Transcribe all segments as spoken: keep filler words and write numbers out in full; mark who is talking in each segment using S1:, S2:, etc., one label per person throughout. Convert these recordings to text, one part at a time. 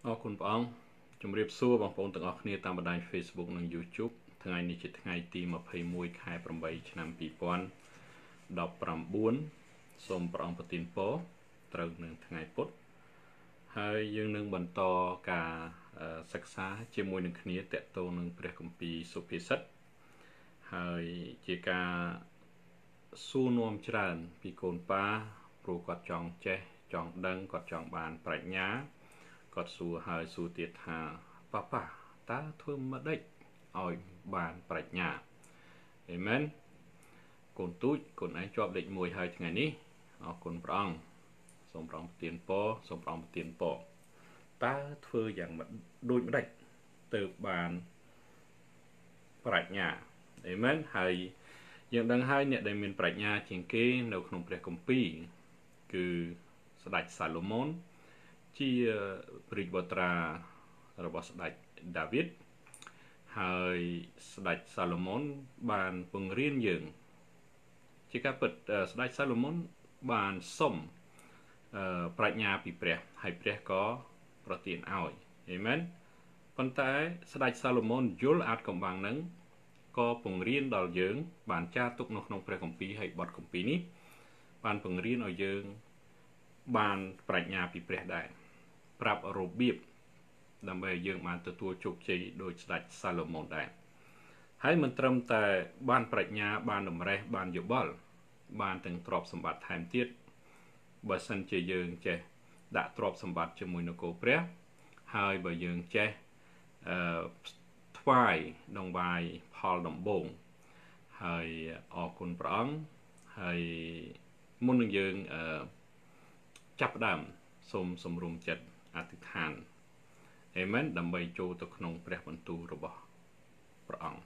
S1: អរគុណព្រះអង្គជំរាបសួរបងប្អូនទាំងអស់គ្នាតាមបណ្ដាញ Facebook និង YouTube ថ្ងៃនេះជាថ្ងៃទីยี่สิบเอ็ดខែแปดឆ្នាំยี่สิบสิบเก้าសូមព្រះអង្គប្រទានពរត្រូវនឹងថ្ងៃពុធហើយយើងនឹងបន្តការសិក្សាជាមួយនឹងគ្នាតកតងនឹងព្រះគម្ពីរសុភាសិតហើយជាការសួរនាំច្រើនពីកូនប៉ាព្រោះគាត់ចង់ចេះចង់ដឹងគាត់ចង់បានប្រាជ្ញាគាត់សួរហើយសួរទៀតថាប៉ាប៉ាតើធ្វើមិនដេចឲ្យបានប្រាជ្ញាអេមែនកូនទូចកូនឯងជាប់លេខមួយហើយថ្ងៃនេះអរគុណព្រះអង្គសូមព្រះអង្គប្រទានពរសូមព្រះអង្គប្រទានពរតើធ្វើយ៉ាងដូចម្ដេចទើបបានប្រាជ្ញាអេមែនហើយយើងដឹងហើយអ្នកដែលមានប្រាជ្ញាជាងគេនៅក្នុងព្រះគម្ពីរគឺស្ដេចសាឡូមោនជាព្រះរាជបុត្រារបស់ស្ដេចដាវីតហើយស្ដេចសាឡូមោនបានពង្រៀនយើងជាការពិតស្ដេចសាឡូមោនបានសុំប្រាជ្ញាពីព្រះហើយព្រះក៏ប្រទានឲ្យអេមែនប៉ុន្តែស្ដេចសាឡូមោនយល់អាចកំបាំងនឹងក៏ពង្រៀនដល់យើងបានចារទុកនៅក្នុងព្រះគម្ពីរហើយបទគម្ពីរនេះបានពង្រៀនឲ្យយើងបានប្រាជ្ញាពីព្រះដែរប្រាប់របៀបដើម្បីឲ្យយើងបានទទួលជោគជ័យដោយស្ដេចសាឡូមោនដែរហើយមិនត្រឹមតែបានប្រាជ្ញាបានតម្រេះបានយោបល់បានទាំងទ្រព្យសម្បត្តិថែមទៀតបើសិនជាយើងចេះដាក់ទ្រព្យសម្បត្តិជាមួយនគរព្រះហើយបើយើងចេះអឺថ្វាយដង្វាយផលដំបូងហើយអរគុណព្រះអង្គហើយមុននឹងយើងអឺចាប់ផ្ដើមសូមសម្រុំចិត្តអធិដ្ឋានអេមែនដើម្បីចូលទៅក្នុងព្រះបន្ទូលរបស់ព្រះអង្គ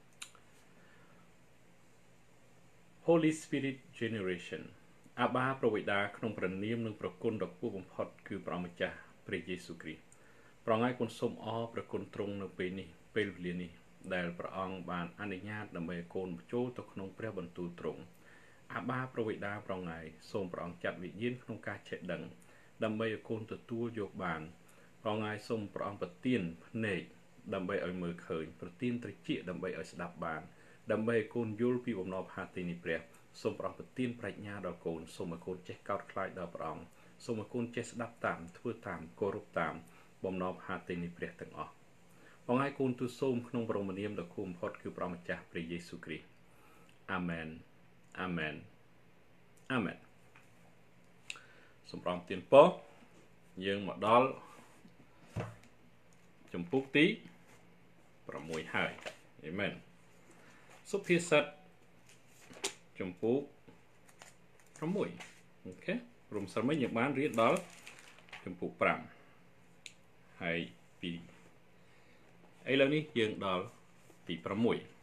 S1: Holy Spirit Generation អាបាប្រវេដាក្នុងព្រះនាមនិងប្រគុណដ៏ខ្ពស់បំផុតគឺព្រះម្ចាស់ព្រះយេស៊ូវគ្រីស្ទព្រះអង្គឲ្យគុណសូមអរព្រះគុណទ្រង់នៅពេលនេះពេលវេលានេះដែលព្រះអង្គបានអនុញ្ញាតដើម្បីឲ្យកូនចូលទៅក្នុងព្រះបន្ទូលទ្រង់អាបាប្រវេដាព្រះអង្គសូមព្រះអង្គចាត់វិញ្ញាណក្នុងការចេះដឹងដើម្បីឲ្យកូនទទួលយកបានព្រះអង្គសូមព្រះអង្គប្រទានភ្នែកដើម្បីឲ្យមើលឃើញប្រទានត្រចៀកដើម្បីឲ្យស្ដាប់បានដើម្បីឲ្យកូនយល់ពីបំណងផាទីនៃព្រះសូមព្រះអង្គប្រទានប្រាជ្ញាដល់កូនសូមឲ្យកូនចេះកោតខ្លាចដល់ព្រះអង្គសូមឲ្យកូនចេះស្ដាប់តាមធ្វើតាមគោរពតាមបំណងផាទីនៃព្រះទាំងអស់ព្រះអង្គឲ្យកូនទូលសូមក្នុងបរមនាមដ៏គួរបំផុតគឺព្រះម្ចាស់ព្រះយេស៊ូវគ្រីស្ទអាមែនអាមែនអាមែនសូមព្រះអង្គប្រទានពរយើងមកដល់ជំពូកទីsáuហើយអាមែនសុភាសិតជំពូកsáuអូខេព្រមសិនមិញយើងបានរៀនដល់ជំពូកfiveហើយពីឥឡូវនេះយើងដល់ទីsáu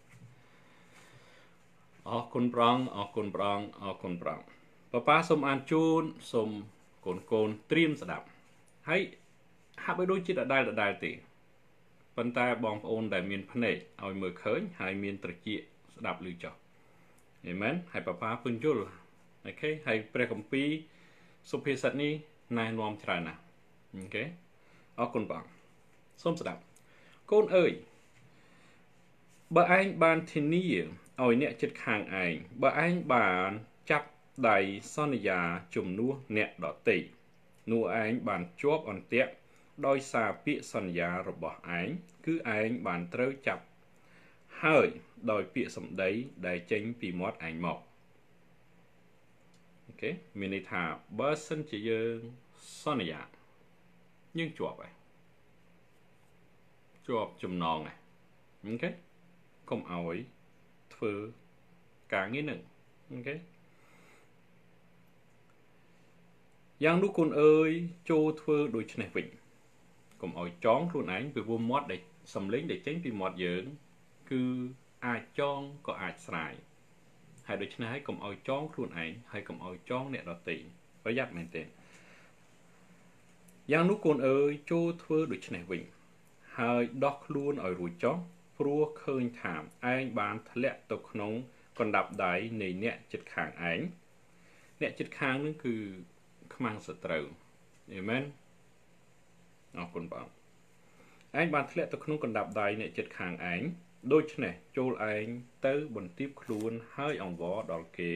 S1: អរគុណព្រះអង្គអរគុណព្រះអង្គអរគុណព្រះអង្គប៉ាប៉ាសូមអានជូនសូមកូនកូនត្រៀមស្ដាប់ហើយហាក់បីដូចជាដដែលដដែលទេប៉ុន្តែបងប្អូនដែលមានភ្នែកឲ្យមើលឃើញហើយមានត្រចៀកស្ដាប់ឮចុះអេមែនហើយប៉ាប៉ាពន្យល់អូខេហើយព្រះគម្ពីរសុភាសិតនេះណែនាំច្រើនណាស់អូខេអរគុណបងសូមស្ដាប់កូនអើយបើឯងបានធានាឲ្យអ្នកចិត្តខាងឯងបើឯងបានចាប់ដៃសន្យាជំនួសអ្នកដទៃនោះឯងបានជាប់អន្ទាក់ដោយសារពាក្យសន្យារបស់ឯងគឺឯងបានត្រូវចាប់ហើយដោយពាក្យសម្ដីដែលចេញពីមាត់ឯងមកអូខេមានន័យថាបើសិនជាយើងសន្យាយើងជាប់ហើយជាប់ចំណងហើយអូខេកុំឲ្យធ្វើការងារនឹងអូខេយ៉ាងនោះគុណអើយចូលធ្វើដូច្នេះវិញកុំឲ្យចងខ្លួនឯងពីវាមាត់ដែលសំលេងដែលចេញពីមាត់យើងគឺអាចចងក៏អាចស្រាយហើយដូច្នេះហើយកុំឲ្យចងខ្លួនឯងហើយកុំឲ្យចងអ្នកដទៃប្រយ័ត្នមែនទេយ៉ាងនោះគុណអើយចូលធ្វើដូច្នេះវិញហើយដោះខ្លួនឲ្យរួចចុះព្រោះឃើញថាឯងបានធ្លាក់ទៅក្នុងកណ្ដាប់ដៃនៃអ្នកចិត្តខាងឯងអ្នកចិត្តខាងនឹងគឺខ្មាំងសត្រូវអេមែនអរគុណបងឯងបានធ្លាក់ទៅក្នុងកណ្ដាប់ដៃអ្នកចិត្តខាងឯងដូច្នេះចូលឯងទៅបន្ទាបខ្លួនហើយអង្វរដល់គេ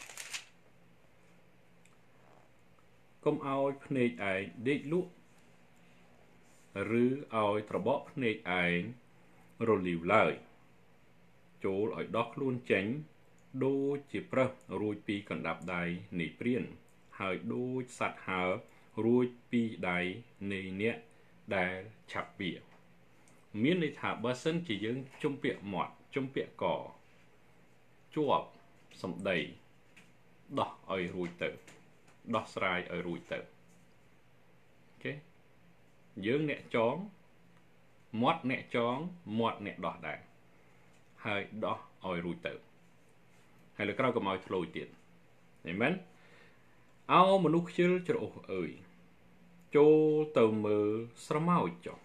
S1: កុំឲ្យភ្នែកឯងដេកលក់ឬឲ្យត្របកភ្នែកឯងរលីវឡើយចូលឲ្យដោះខ្លួនចេញដូចជាប្រើសរួចពីកណ្ដាប់ដៃនៃព្រានហើយដូចសត្វហើររួចពីដៃនៃអ្នកដែលឆាប់វាមានន័យថាបើសិនជាយើងជំពាក់មាត់ជំពាក់កជាប់សម្ដីដោះឲ្យរួចទៅដោះស្រាយឲ្យរួចទៅអូខេយើងអ្នកចងមាត់អ្នកចងមាត់អ្នកដោះដែរហើយដោះឲ្យរួចទៅហើយលើក្រោយកុំឲ្យធ្លោយទៀតឃើញមែនអោមនុស្សខ្ជិលច្រអូសអើយចូលទៅមើលស្រមោចចុះ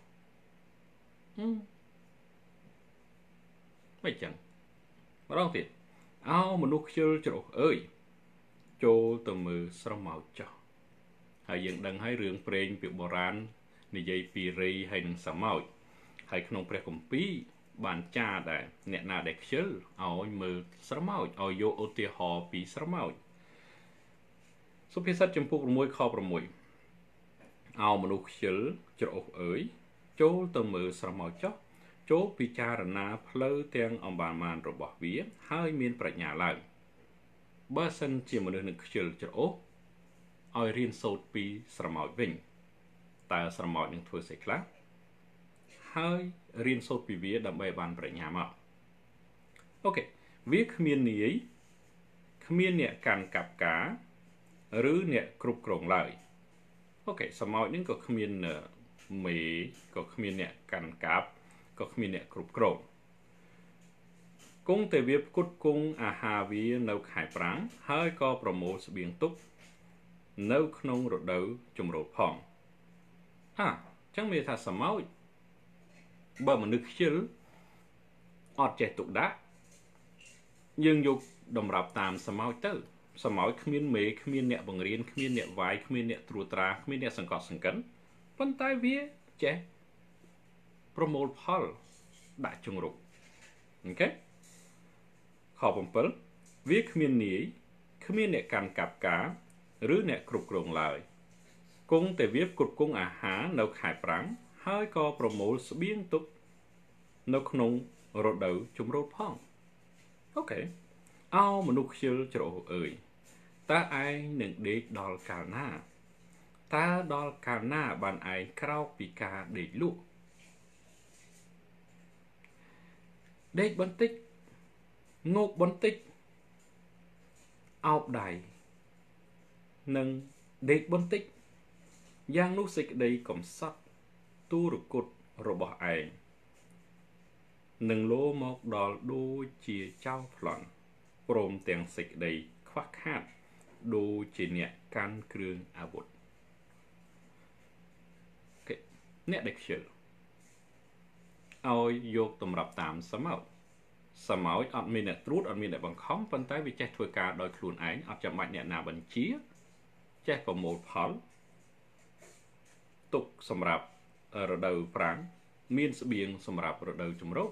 S1: មិនចឹងម្ដងទៀតអោមនុស្សខ្ជិលច្រអូសអើយចូលទៅមើលស្រមោចចុះហើយយើងដឹងហើយរឿងព្រេងពីបុរាណនិយាយពីរីហើយនឹងស្រមោចហើយក្នុងព្រះគម្ពីរបានចារដែរអ្នកណាដែលខ្ជិលឲ្យមើលស្រមោចឲ្យយកឧទាហរណ៍ពីស្រមោចសុភាសិតចំពុក6ខ6អោមនុស្សខ្ជិលច្រអូសអើយចូលទៅមើលស្រមោចចុះចូលពិចារណាផ្លូវទាំងអម្បានមានរបស់វាហើយមានប្រាជ្ញាឡើងបើសិនជាមនុស្សនឹងខ្ជិលច្រអូសឲ្យរៀនសូត្រពីស្រមោចវិញតើស្រមោចនឹងធ្វើសេចខ្លះហើយរៀនសូត្រពីវាដើម្បីបានប្រាជ្ញាមកអូខេវាគ្មាននាយគ្មានអ្នកកាន់កាប់ការឬអ្នកគ្រប់គ្រងឡើយអូខេស្រមោចនឹងក៏គ្មានមេក៏គ្មានអ្នកកាន់កាប់ក៏គ្មានអ្នកគ្រប់គ្រងគង់តែវាផ្គត់ផ្គង់អាហារវានៅខែប្រាំងហើយក៏ប្រមូលស្បៀងទុកនៅក្នុងរដូវជំរោផងអាចឹងមានថាស្រមោចបើមនុស្សខ្ជិលអត់ចេះទុកដាក់យើងយកតម្រាប់តាមស្រមោចទៅស្រមោចគ្មានមេគ្មានអ្នកបង្រៀនគ្មានអ្នកវាយគ្មានអ្នកត្រួតត្រាគ្មានអ្នកសង្កត់សង្កិនប៉ុន្តែវាចេះប្រមូលផលដាក់ជង្រុកអូខេខ7វាគ្មាននាយគ្មានអ្នកកាន់កាប់ការឬអ្នកគ្រប់គ្រងឡើយគង់តែវាផ្គត់ផ្គង់អាហារនៅខែប្រាំងហើយក៏ប្រមូលស្បៀងទុកនៅក្នុងរដូវជំរោផងអូខេអោមនុស្សខ្ជិលច្រអូសអើយតើឯងនឹងដេកដល់កាលណាតើដល់កាលណាបានឯងក្រោកពីការដេកលក់ដេកបន្តិចងោកបន្តិចអោបដៃនិងដេកបន្តិចយ៉ាងនោះសេចក្តីកំសត់ទូរគុតរបស់ឯងនឹងលោមកដល់ដូចជាចៅប្លន់ព្រមទាំងសេចក្តីខ្វះខាតដូចជាអ្នកកាន់គ្រឿងអាវុធអ្នកដែលខ្ជិលឲ្យយកតម្រាប់តាមស្រមោចស្រមោចអត់មានអ្នកត្រួតអត់មានអ្នកបង្ខំប៉ុន្តែវាចេះធ្វើការដោយខ្លួនឯងអត់ចាំបាច់អ្នកណាបញ្ជាចេះប្រមូលផលទុកសម្រាប់រដូវប្រាំងមានស្បៀងសម្រាប់រដូវជំរោ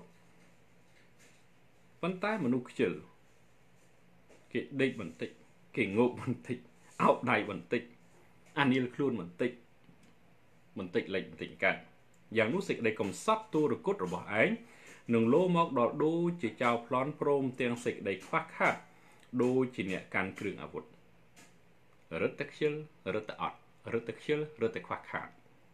S1: ប៉ុន្តែមនុស្សខ្ជិលគេដេកបន្តិចគេងោកបន្តិចអោបដៃបន្តិចអានីលខ្លួនបន្តិចបន្តិចលិចបន្តិចកើតយ៉ាងនោះសេចក្តីកំសត់ទូរគុតរបស់ឯងនឹងលោមកដល់ដូចជាចៅប្លន់ព្រមទាំងសេចក្តីខ្វះខាតដូចជាអ្នកកាន់គ្រឿងអាវុធរឹតតែខ្ជិលរឹតតែអត់រឹតតែខ្ជិលរឹតតែខ្វះខាត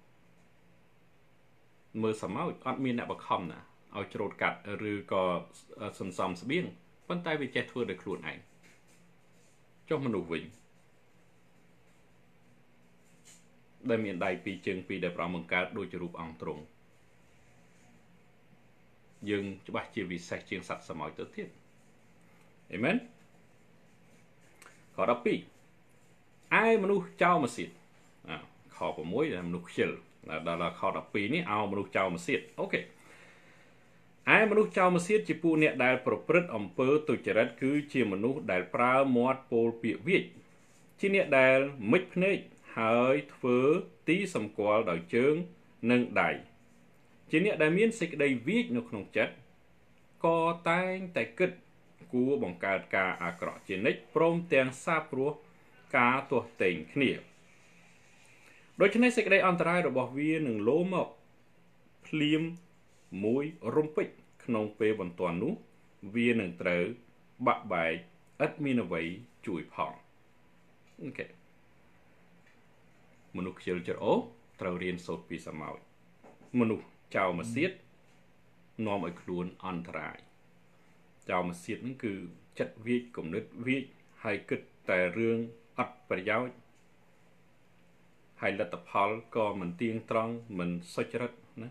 S1: មើលស្រមោចអត់មានអ្នកបង្ខំណាឲ្យច្រូតកាត់ឬក៏សន្សំស្បៀងប៉ុន្តែវាចេះធ្វើដោយខ្លួនឯងចុះមនុស្សវិញដែលមានដៃពីរជើងពីរដែលព្រះអង្គបង្កើតដូចជារូបអង្គទ្រង់យើងច្បាស់ជាវិសេសជាងសត្វស្រមោចទៅទៀតអេមែនខដប់ពីរឯមនុស្សចោលមកសៀតខ6ដែលមនុស្សខ្ជិលដល់ខដប់ពីរនេះឲ្យមនុស្សចោលមកសៀតអូខេឯមនុស្សចោលមកសៀតជាពួកអ្នកដែលប្រព្រឹត្តអំពើទុច្ចរិតគឺជាមនុស្សដែលប្រើមាត់ពោលពាក្យវាចជាអ្នកដែលមិចភ្នែកហើយធ្វើទីសម្គាល់ដោយជើងនិងដៃជាអ្នកដែលមានសេចក្តីវាចនៅក្នុងចិត្តក៏តែងតែគិតគួរបង្កើតការអាក្រក់ជានិច្ចព្រមទាំងសាបព្រោះការទាស់ទែងគ្នាដូច្នេះសេចក្តីអន្តរាយរបស់វានឹងលោមកភ្លាមមួយរំពេចក្នុងពេលបន្ទាន់នោះវានឹងត្រូវបាក់បែកឥតមានអ្វីជួយផងអូខេមនុស្សខ្ជិលច្រអូសត្រូវរៀនសូត្រពីសមោចមនុស្សចោលមកសៀតនាំឲ្យខ្លួនអន្តរាយចោលមកសៀតហ្នឹងគឺចិត្តវាចគំនិតវាចហើយគិតតែរឿងអត់ប្រយោជន៍ហើយលទ្ធផលក៏មិនទៀងត្រង់មិនសុចរិតណា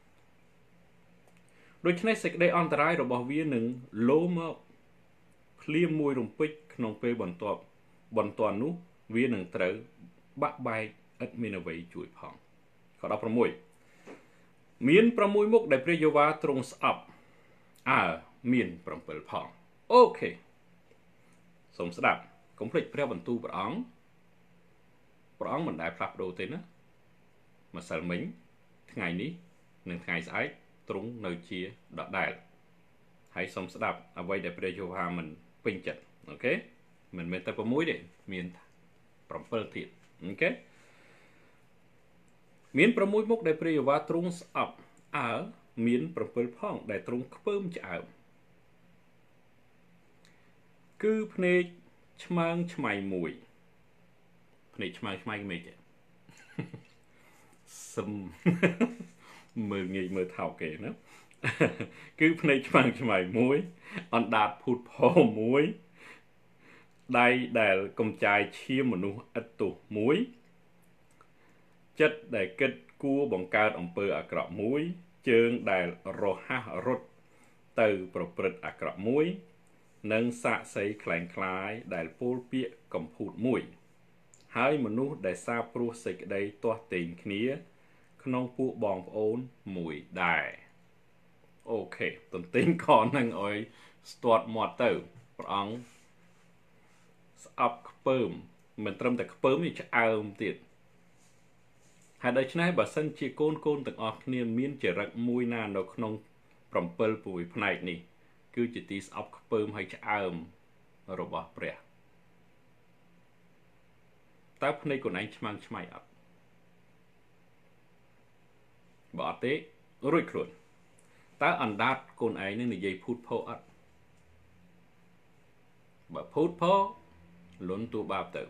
S1: ដូច្នេះសេចក្តីអន្តរាយរបស់វានឹងលោមកភ្លាមមួយរំពេចក្នុងពេលបន្ទាប់បន្ទាន់នោះវានឹងត្រូវបាក់បែកឥតមានអ្វីជួយផងខដប់6មាន6មុខដែលព្រះយេហូវ៉ាទ្រង់ស្អប់អើមាន7ផងអូខេសូមស្ដាប់កុំភ្លេចព្រះបន្ទូលព្រះអង្គព្រះអង្គមិនដែលផ្លាស់ប្ដូរទេណាម្សិលមិញថ្ងៃនេះនិងថ្ងៃស្អែកទ្រង់នៅជាដដែលហើយសូមស្ដាប់អ្វីដែលព្រះយេហូវ៉ាមិនពេញចិត្តអូខេមិនមែនតែ6ទេមាន7ទៀតអូខេមាន6មុខដែលព្រះយេហូវ៉ាទ្រង់ស្អប់អើមាន7ផងដែលទ្រង់ខ្ពើមឆ្អើមគឺភ្នែកឆ្មើងឆ្មៃមួយភ្នែកឆ្មើងឆ្មៃមិនទេសឹមមើលងាយមើលថោកគេណាគឺភ្នែកឆ្មើងឆ្មៃមួយអណ្ដាតភូតផោមួយដៃដែលកំចាយឈាមមនុស្សឥតទោសមួយចិត្តដែលគិតគួរបង្កើតអំពើអាក្រក់មួយជើងដែលរហ័សរត់ទៅប្រព្រឹត្តអាក្រក់មួយនិងសាក្សីคล้ายคล้ายដែលពោលពាក្យកំពូតមួយហើយមនុស្សដែលសាបព្រោះសេចក្តីទាស់ទែងគ្នាក្នុងពួកបងប្អូនមួយដែរអូខេទន្ទិញខនឹងអុយស្ទាត់មាត់ទៅព្រះអង្គស្អប់ខ្ពើមមិនត្រឹមតែខ្ពើមទេឆ្អើមទៀតហើយដូច្នេះបើសិនជាកូនកូនទាំងអស់គ្នាមានចរិតមួយណានៅក្នុង7 6ផ្នែកនេះគឺជាទីស្អប់ខ្ពើមហើយឆ្អើមរបស់ព្រះតើភ្នែកខ្លួនឯងឆ្មាំងឆ្មៃអត់បើអត់ទេរួចខ្លួនតើអណ្ដាតខ្លួនឯងនឹងនិយាយភូតផោអត់បើភូតផោលន់ទូបាបទៅ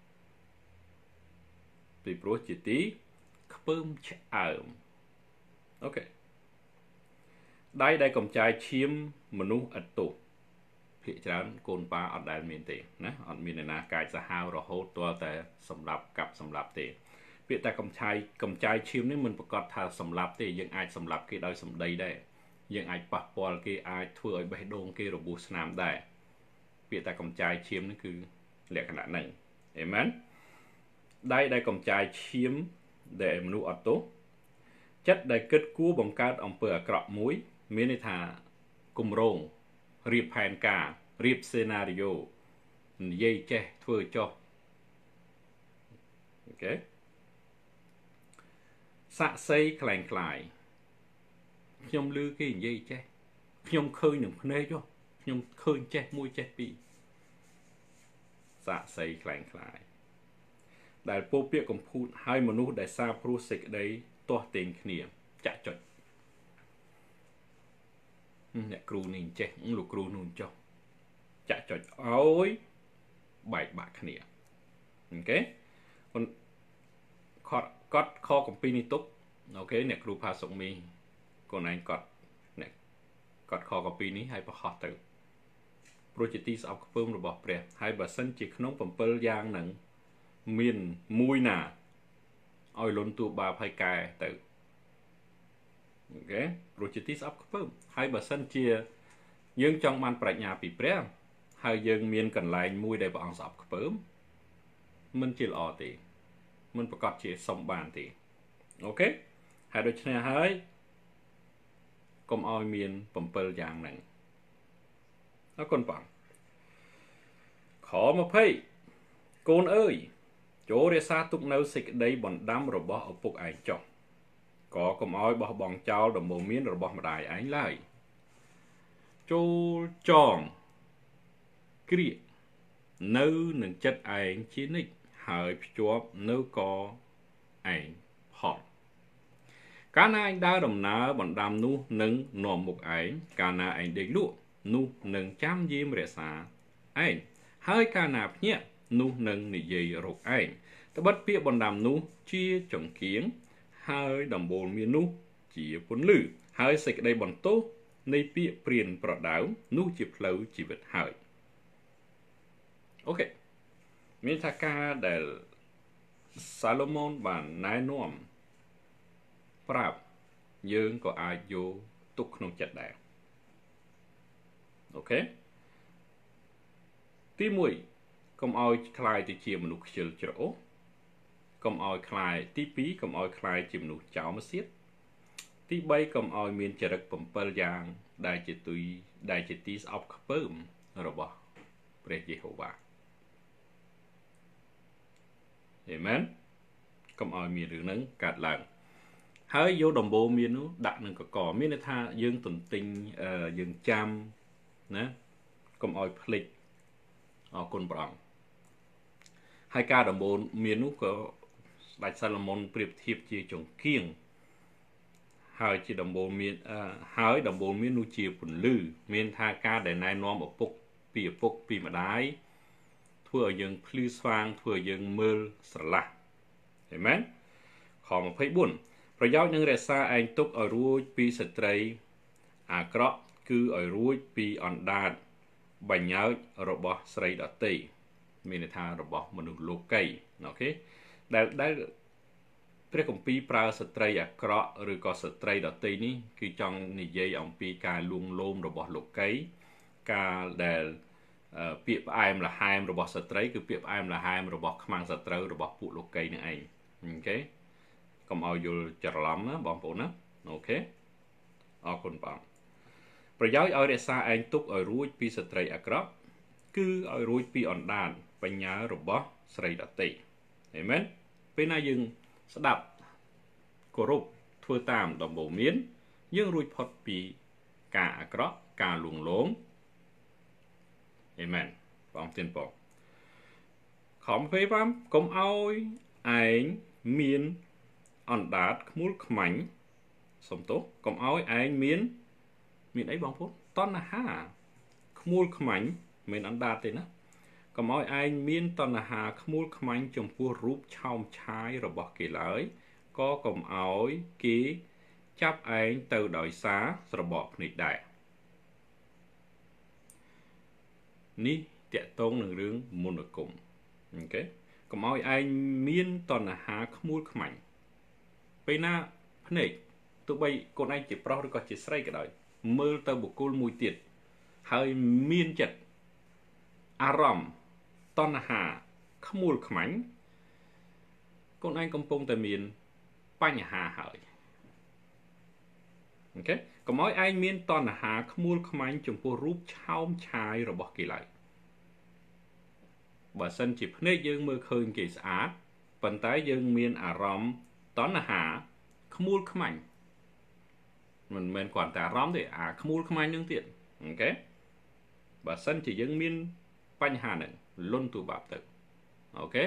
S1: ពីព្រោះជាទីខ្ពើមឆ្អើមអូខេដៃដែលកំចាយឈាមមនុស្សឥតទោសភាគច្រើនកូនប៉ាអត់ដែលមានទេណាអត់មានអ្នកណាកាចសាហាវរហូតទាល់តែសម្លាប់កាប់សម្លាប់ទេពាក្យតែកំចាយកំចាយឈាមនេះមិនប្រកាសថាសម្លាប់ទេយើងអាចសម្លាប់គេដោយសម្ដីដែរយើងអាចប៉ះពាល់គេអាចធ្វើឲ្យបេះដូងគេរបួសស្នាមដែរពាក្យតែកំចាយឈាមនេះគឺលក្ខណៈហ្នឹងអេមែនដៃដែលកំចាយឈាមដែលមនុស្សអត់ទោសចិត្តដែលគិតគួរបង្កើតអំពើអាក្រក់មួយមានន័យថាគម្រោងរៀបផែនការរៀបសេណារីយ៉ូនិយាយចេះធ្វើចោះអូខេសាក់សីคล้ายคล้ายខ្ញុំឮគេនិយាយចេះខ្ញុំឃើញនឹងភ្នែកចុះខ្ញុំឃើញចេះមួយចេះពីរសាក់សីคล้ายคล้ายដែលពោលពាក្យកំពូតឲ្យមនុស្សដែលសាបព្រោះសេចក្តីទាស់ទែងគ្នាចាក់ចុចអ្នកគ្រូនេះចេះលោកគ្រូនោះចុះចាក់ចុចឲ្យបែកបាក់គ្នាអូខេខត់កត់ខកំពីនេះទុកអូខេអ្នកគ្រូផាសុកមីកូនឯងកត់អ្នកកត់ខកំពីនេះឲ្យប្រហោះទៅព្រោះជាទីស្អប់ខ្ពើមរបស់ព្រះហើយបើសិនជាក្នុង7យ៉ាងហ្នឹងមានមួយណាឲ្យលន់តួបាបឲ្យកែទៅអូខេព្រោះជាទីស្អប់ខ្ពើមហើយបើសិនជាយើងចង់បានប្រាជ្ញាពីព្រះហើយយើងមានកន្លែងមួយដែលព្រះអង្គស្អប់ខ្ពើមមិនជាល្អទេមិនប្រកាសជាសុំបានទេអូខេហើយដូច្នេះហើយកុំឲ្យមាន7យ៉ាងហ្នឹងអរគុណបងខ20កូនអើយចូលរក្សាទុកនៅសេចក្តីបណ្ដាំរបស់ឪពុកឯងចុះក៏កុំឲ្យបោះបង់ចោលដំបូន្មានរបស់ម្ដាយឯងឡើយចូលចងគ្រាកនៅនឹងចិត្តឯងជានិច្ចហើយភ្ជាប់នៅកឯងផលកាលណាឯងដើរដំណើរបណ្ដាំនោះនឹងនាំមុខឯងកាលណាឯងដេកលក់នោះនឹងចាំយាមរក្សាឯងហើយកាលណាភ្ញាក់នោះនឹងនិយាយរកឯងត្បិតពាក្យបណ្ដាំនោះជាចង្គៀងហើយដំបូលមាននោះជាពន្លឺហើយសេចក្តីបន្ទោសនៃពាក្យព្រានប្រដៅនោះជាផ្លូវជីវិតហើយអូខេមានថាការដែលសាឡូមោនបានណែនាំប្រាប់យើងក៏អាចយកទុកក្នុងចិត្តដែរអូខេទីមួយកុំឲ្យខ្លាយទៅជាមនុស្សខ្ជិលច្រអូសកុំឲ្យខ្លាយទីពីរកុំឲ្យខ្លាយជាមនុស្សចោរម្សៀតទីបីកុំឲ្យមានចរិតbảyយ៉ាងដែលជាទុយដែលជាទីស្អប់ខ្ពើមរបស់ព្រះយេហូវ៉ាអាមែនកុំឲ្យមានរឿងហ្នឹងកើតឡើងហើយយកដំបូលមាននោះដាក់នឹងកកមានន័យថាយើងទន្ទិញយើងចាំណាកុំឲ្យភ្លេចអរគុណព្រះអង្គហើយការដំបូលមាននោះក៏ស្ដេចសាឡូមោនប្រៀបធៀបជាចង្គៀងហើយជាដំបូលមានហើយដំបូលមាននោះជាពន្លឺមានថាការដែលណែនាំឪពុកពីឪពុកពីម្ដាយធ្វើឲ្យយើងភ្លឺស្វាងធ្វើឲ្យយើងមើលស្រឡះអាមែនខម្ភbốnប្រយោជន៍នឹងរក្សាឯងទុកឲ្យរួចពីស្ត្រីអាក្រក់គឺឲ្យរួចពីអណ្ដាតបញ្ញើចរបស់ស្រីដតីមានន័យថារបស់មនុស្សលោកីអូខេដែលដែលព្រះគម្ពីរប្រើស្ត្រីអាក្រក់ឬក៏ស្ត្រីដតីនេះគឺចង់និយាយអំពីការលួងលោមរបស់លោកីការដែលពាក្យផ្អែមល្ហែមរបស់ស្ត្រីគឺពាក្យផ្អែមល្ហែមរបស់ខ្មាំងសត្រូវរបស់ពួកលោកីនឹងឯងអូខេកុំឲ្យយល់ច្រឡំណាបងប្អូនណាអូខេអរគុណបងប្រយោជន៍ឲ្យរក្សាឯងទុកឲ្យរួចពីស្ត្រីអាក្រក់គឺឲ្យរួចពីអណ្ដាតបញ្ញារបស់ស្រីដតីអាមែនពេលណាយើងស្ដាប់គោរពធ្វើតាមដំបូន្មានយើងរួចផុតពីការអាក្រក់ការលួងលោមអាមែនបងទានបងខំពេលvámកុំឲ្យឯងមានអណ្ដាតខ្មួលខ្មាញ់សំទោសកុំឲ្យឯងមានមានអីបងប្អូនតណ្ហាខ្មួលខ្មាញ់មិនអណ្ដាតទេណាកុំឲ្យឯងមានតណ្ហាខ្មួលខ្មាញ់ចំពោះរូបឆោមឆាយរបស់គេឡើយក៏កុំឲ្យគេចាប់ឯងទៅដោយសារស្របកភ្នែកដែរនេះតកតងនឹងរឿងមន្តអាគមអូខេកុំឲ្យឯងមានតណ្ហាខ្មួលខ្មាញ់ពេលណាភ្នែកទោះបីកូនឯងជាប្រុសឬក៏ជាស្រីក៏ដោយមើលទៅបុគ្គលមួយទៀតហើយមានចិត្តអារម្មណ៍តណ្ហាខ្មួលខ្មាញ់កូនឯងកំពុងតែមានបញ្ហាហើយអូខេកុំឲ្យឯងមានតណ្ហាខ្មួលខ្មាញ់ចំពោះរូបឆោមឆាយរបស់គេឡើយបើសិនជាភ្នែកយើងមើលឃើញគេស្អាតប៉ុន្តែយើងមានអារម្មណ៍តណ្ហាខ្មួលខ្មាញ់មិនមែនគ្រាន់តែអារម្មណ៍ទេអាខ្មួលខ្មាញ់នឹងទៀតអូខេបើសិនជាយើងមានបញ្ហាហ្នឹងលន់ទូបាប់ទៅអូខេ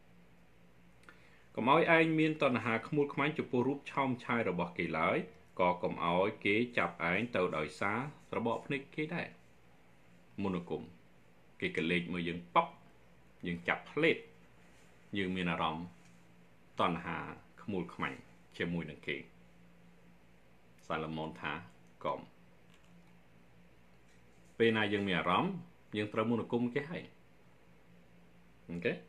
S1: កុំឲ្យឯងមានតណ្ហាខ្មួលខ្មាញ់ចំពោះរូបឆោមឆាយរបស់គេឡើយក៏កុំឲ្យគេចាប់ឯងទៅដោយសាររបបភ្នែកគេដែរមន្តអាគមគេកលេចមើលយើងប៉ប់យើងចាប់ផ្លេតយើងមានអារម្មណ៍តណ្ហាខ្មួលខ្មាញ់ជាមួយនឹងគេសាឡូមោនថាកុំពេលណាយើងមានអារម្មណ៍យើងត្រូវមន្តអាគមគេហើយអូខេ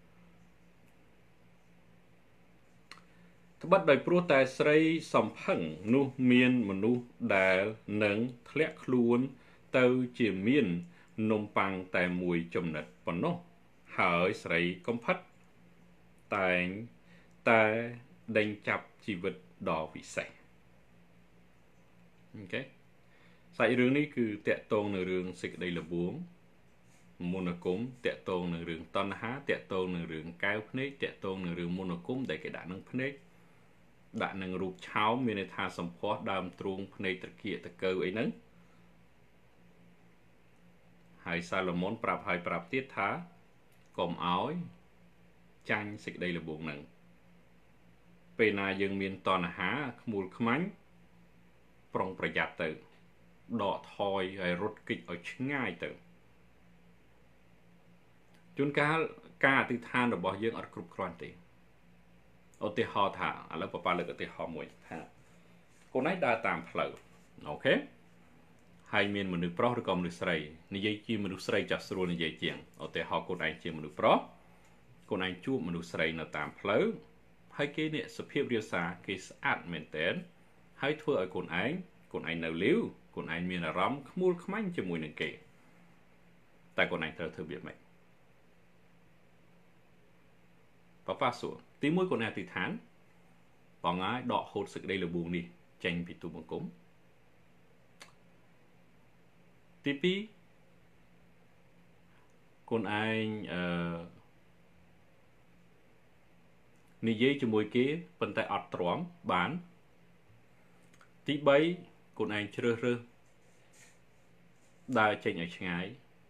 S1: ត្បិតដោយព្រោះតែស្រីសំផឹងនោះមានមនុស្សដែលនឹងធ្លាក់ខ្លួនទៅជាមាននំប៉័ងតែមួយចំណិតប៉ុណ្ណោះហើយស្រីកំផិតតែងតែដេញចាប់ជីវិតដ៏វិសេសអូខេសាច់រឿងនេះគឺតាក់ទងនឹងរឿងសេចក្តីល្បួងមន្តអាគមតាក់ទងនឹងរឿងតណ្ហាតាក់ទងនឹងរឿងកែវភ្នែកតាក់ទងនឹងរឿងមន្តអាគមដែលគេដាក់នឹងភ្នែកដាក់នឹងរូបឆោមមានន័យថាសម្ផស្សដើមទ្រូងភ្នែកត្រគាកតកើអីហ្នឹងហើយសាឡូមុនប្រាប់ហើយប្រាប់ទៀតថាកុំឲ្យចាញ់សេចក្តីល្បួងហ្នឹងពេលណាយើងមានតណ្ហាខ្មួលខ្មាញ់ប្រុងប្រយ័ត្នទៅដកថយហើយរត់គេចឲ្យឆ្ងាយទៅជួនកាលការអធិដ្ឋានរបស់យើងអត់គ្រប់គ្រាន់ទេឧទាហរណ៍ថាឥឡូវប៉ាប៉ាលើកឧទាហរណ៍មួយថាកូនឯងដើរតាមផ្លូវអូខេហើយមានមនុស្សប្រុសឬក៏មនុស្សស្រីនិយាយជាមនុស្សស្រីចាស់ស្រួលនិយាយជាងឧទាហរណ៍កូនឯងជាមនុស្សប្រុសកូនឯងជួបមនុស្សស្រីនៅតាមផ្លូវហើយគេនេះសភាពរាសាគេស្អាតមែនទែនហើយធ្វើឲ្យកូនឯងកូនឯងនៅលាវកូនឯងមានអារម្មណ៍ខ្មួលខ្មាញ់ជាមួយនឹងគេតែកូនឯងត្រូវធ្វើវាម៉េចប៉ាប៉ាសួរទីមួយកូនឯងអធិដ្ឋានបងហើយដកហូតសេចក្តីល្បួងនេះចេញពីទូបង្គំទីពីរកូនឯងអឺនិយាយជាមួយគេប៉ុន្តែអត់ទ្រាំបានទីបីកូនឯងជ្រើសរើសដើរចេញឲ្យឆ្ងាយ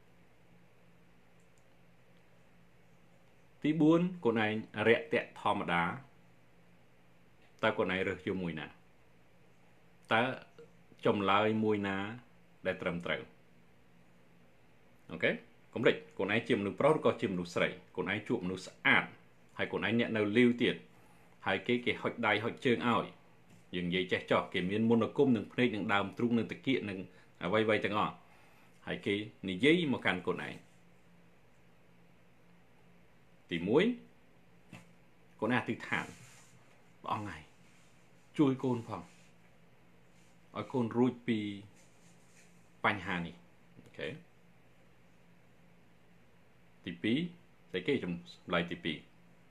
S1: ទីបួនកូនឯងរាក់ទាក់ធម្មតាតើកូនឯងរើសយកមួយណាតើចម្លើយមួយណាដែលត្រឹមត្រូវអូខេកុំភ្លេចកូនឯងជាមនុស្សប្រុសឬក៏ជាមនុស្សស្រីកូនឯងជួបមនុស្សស្អាតហើយកូនឯងអ្នកនៅលាវទៀតហើយគេគេហុចដៃហុចជើងឲ្យយើងនិយាយចេះចោះគេមានមន្តអាគមនឹងភ្នែកនឹងដើមទ្រូងនឹងតាគៀកនឹងអ្វីៗទាំងអស់ហើយគេនិយាយមកកាន់កូនឯងទីមួយកូនឯងអធិដ្ឋានព្រះអង្គហើយជួយកូនផងឲ្យកូនរួចពីបញ្ហានេះអូខេទីពីរតែគេចម្លើយទីពីរ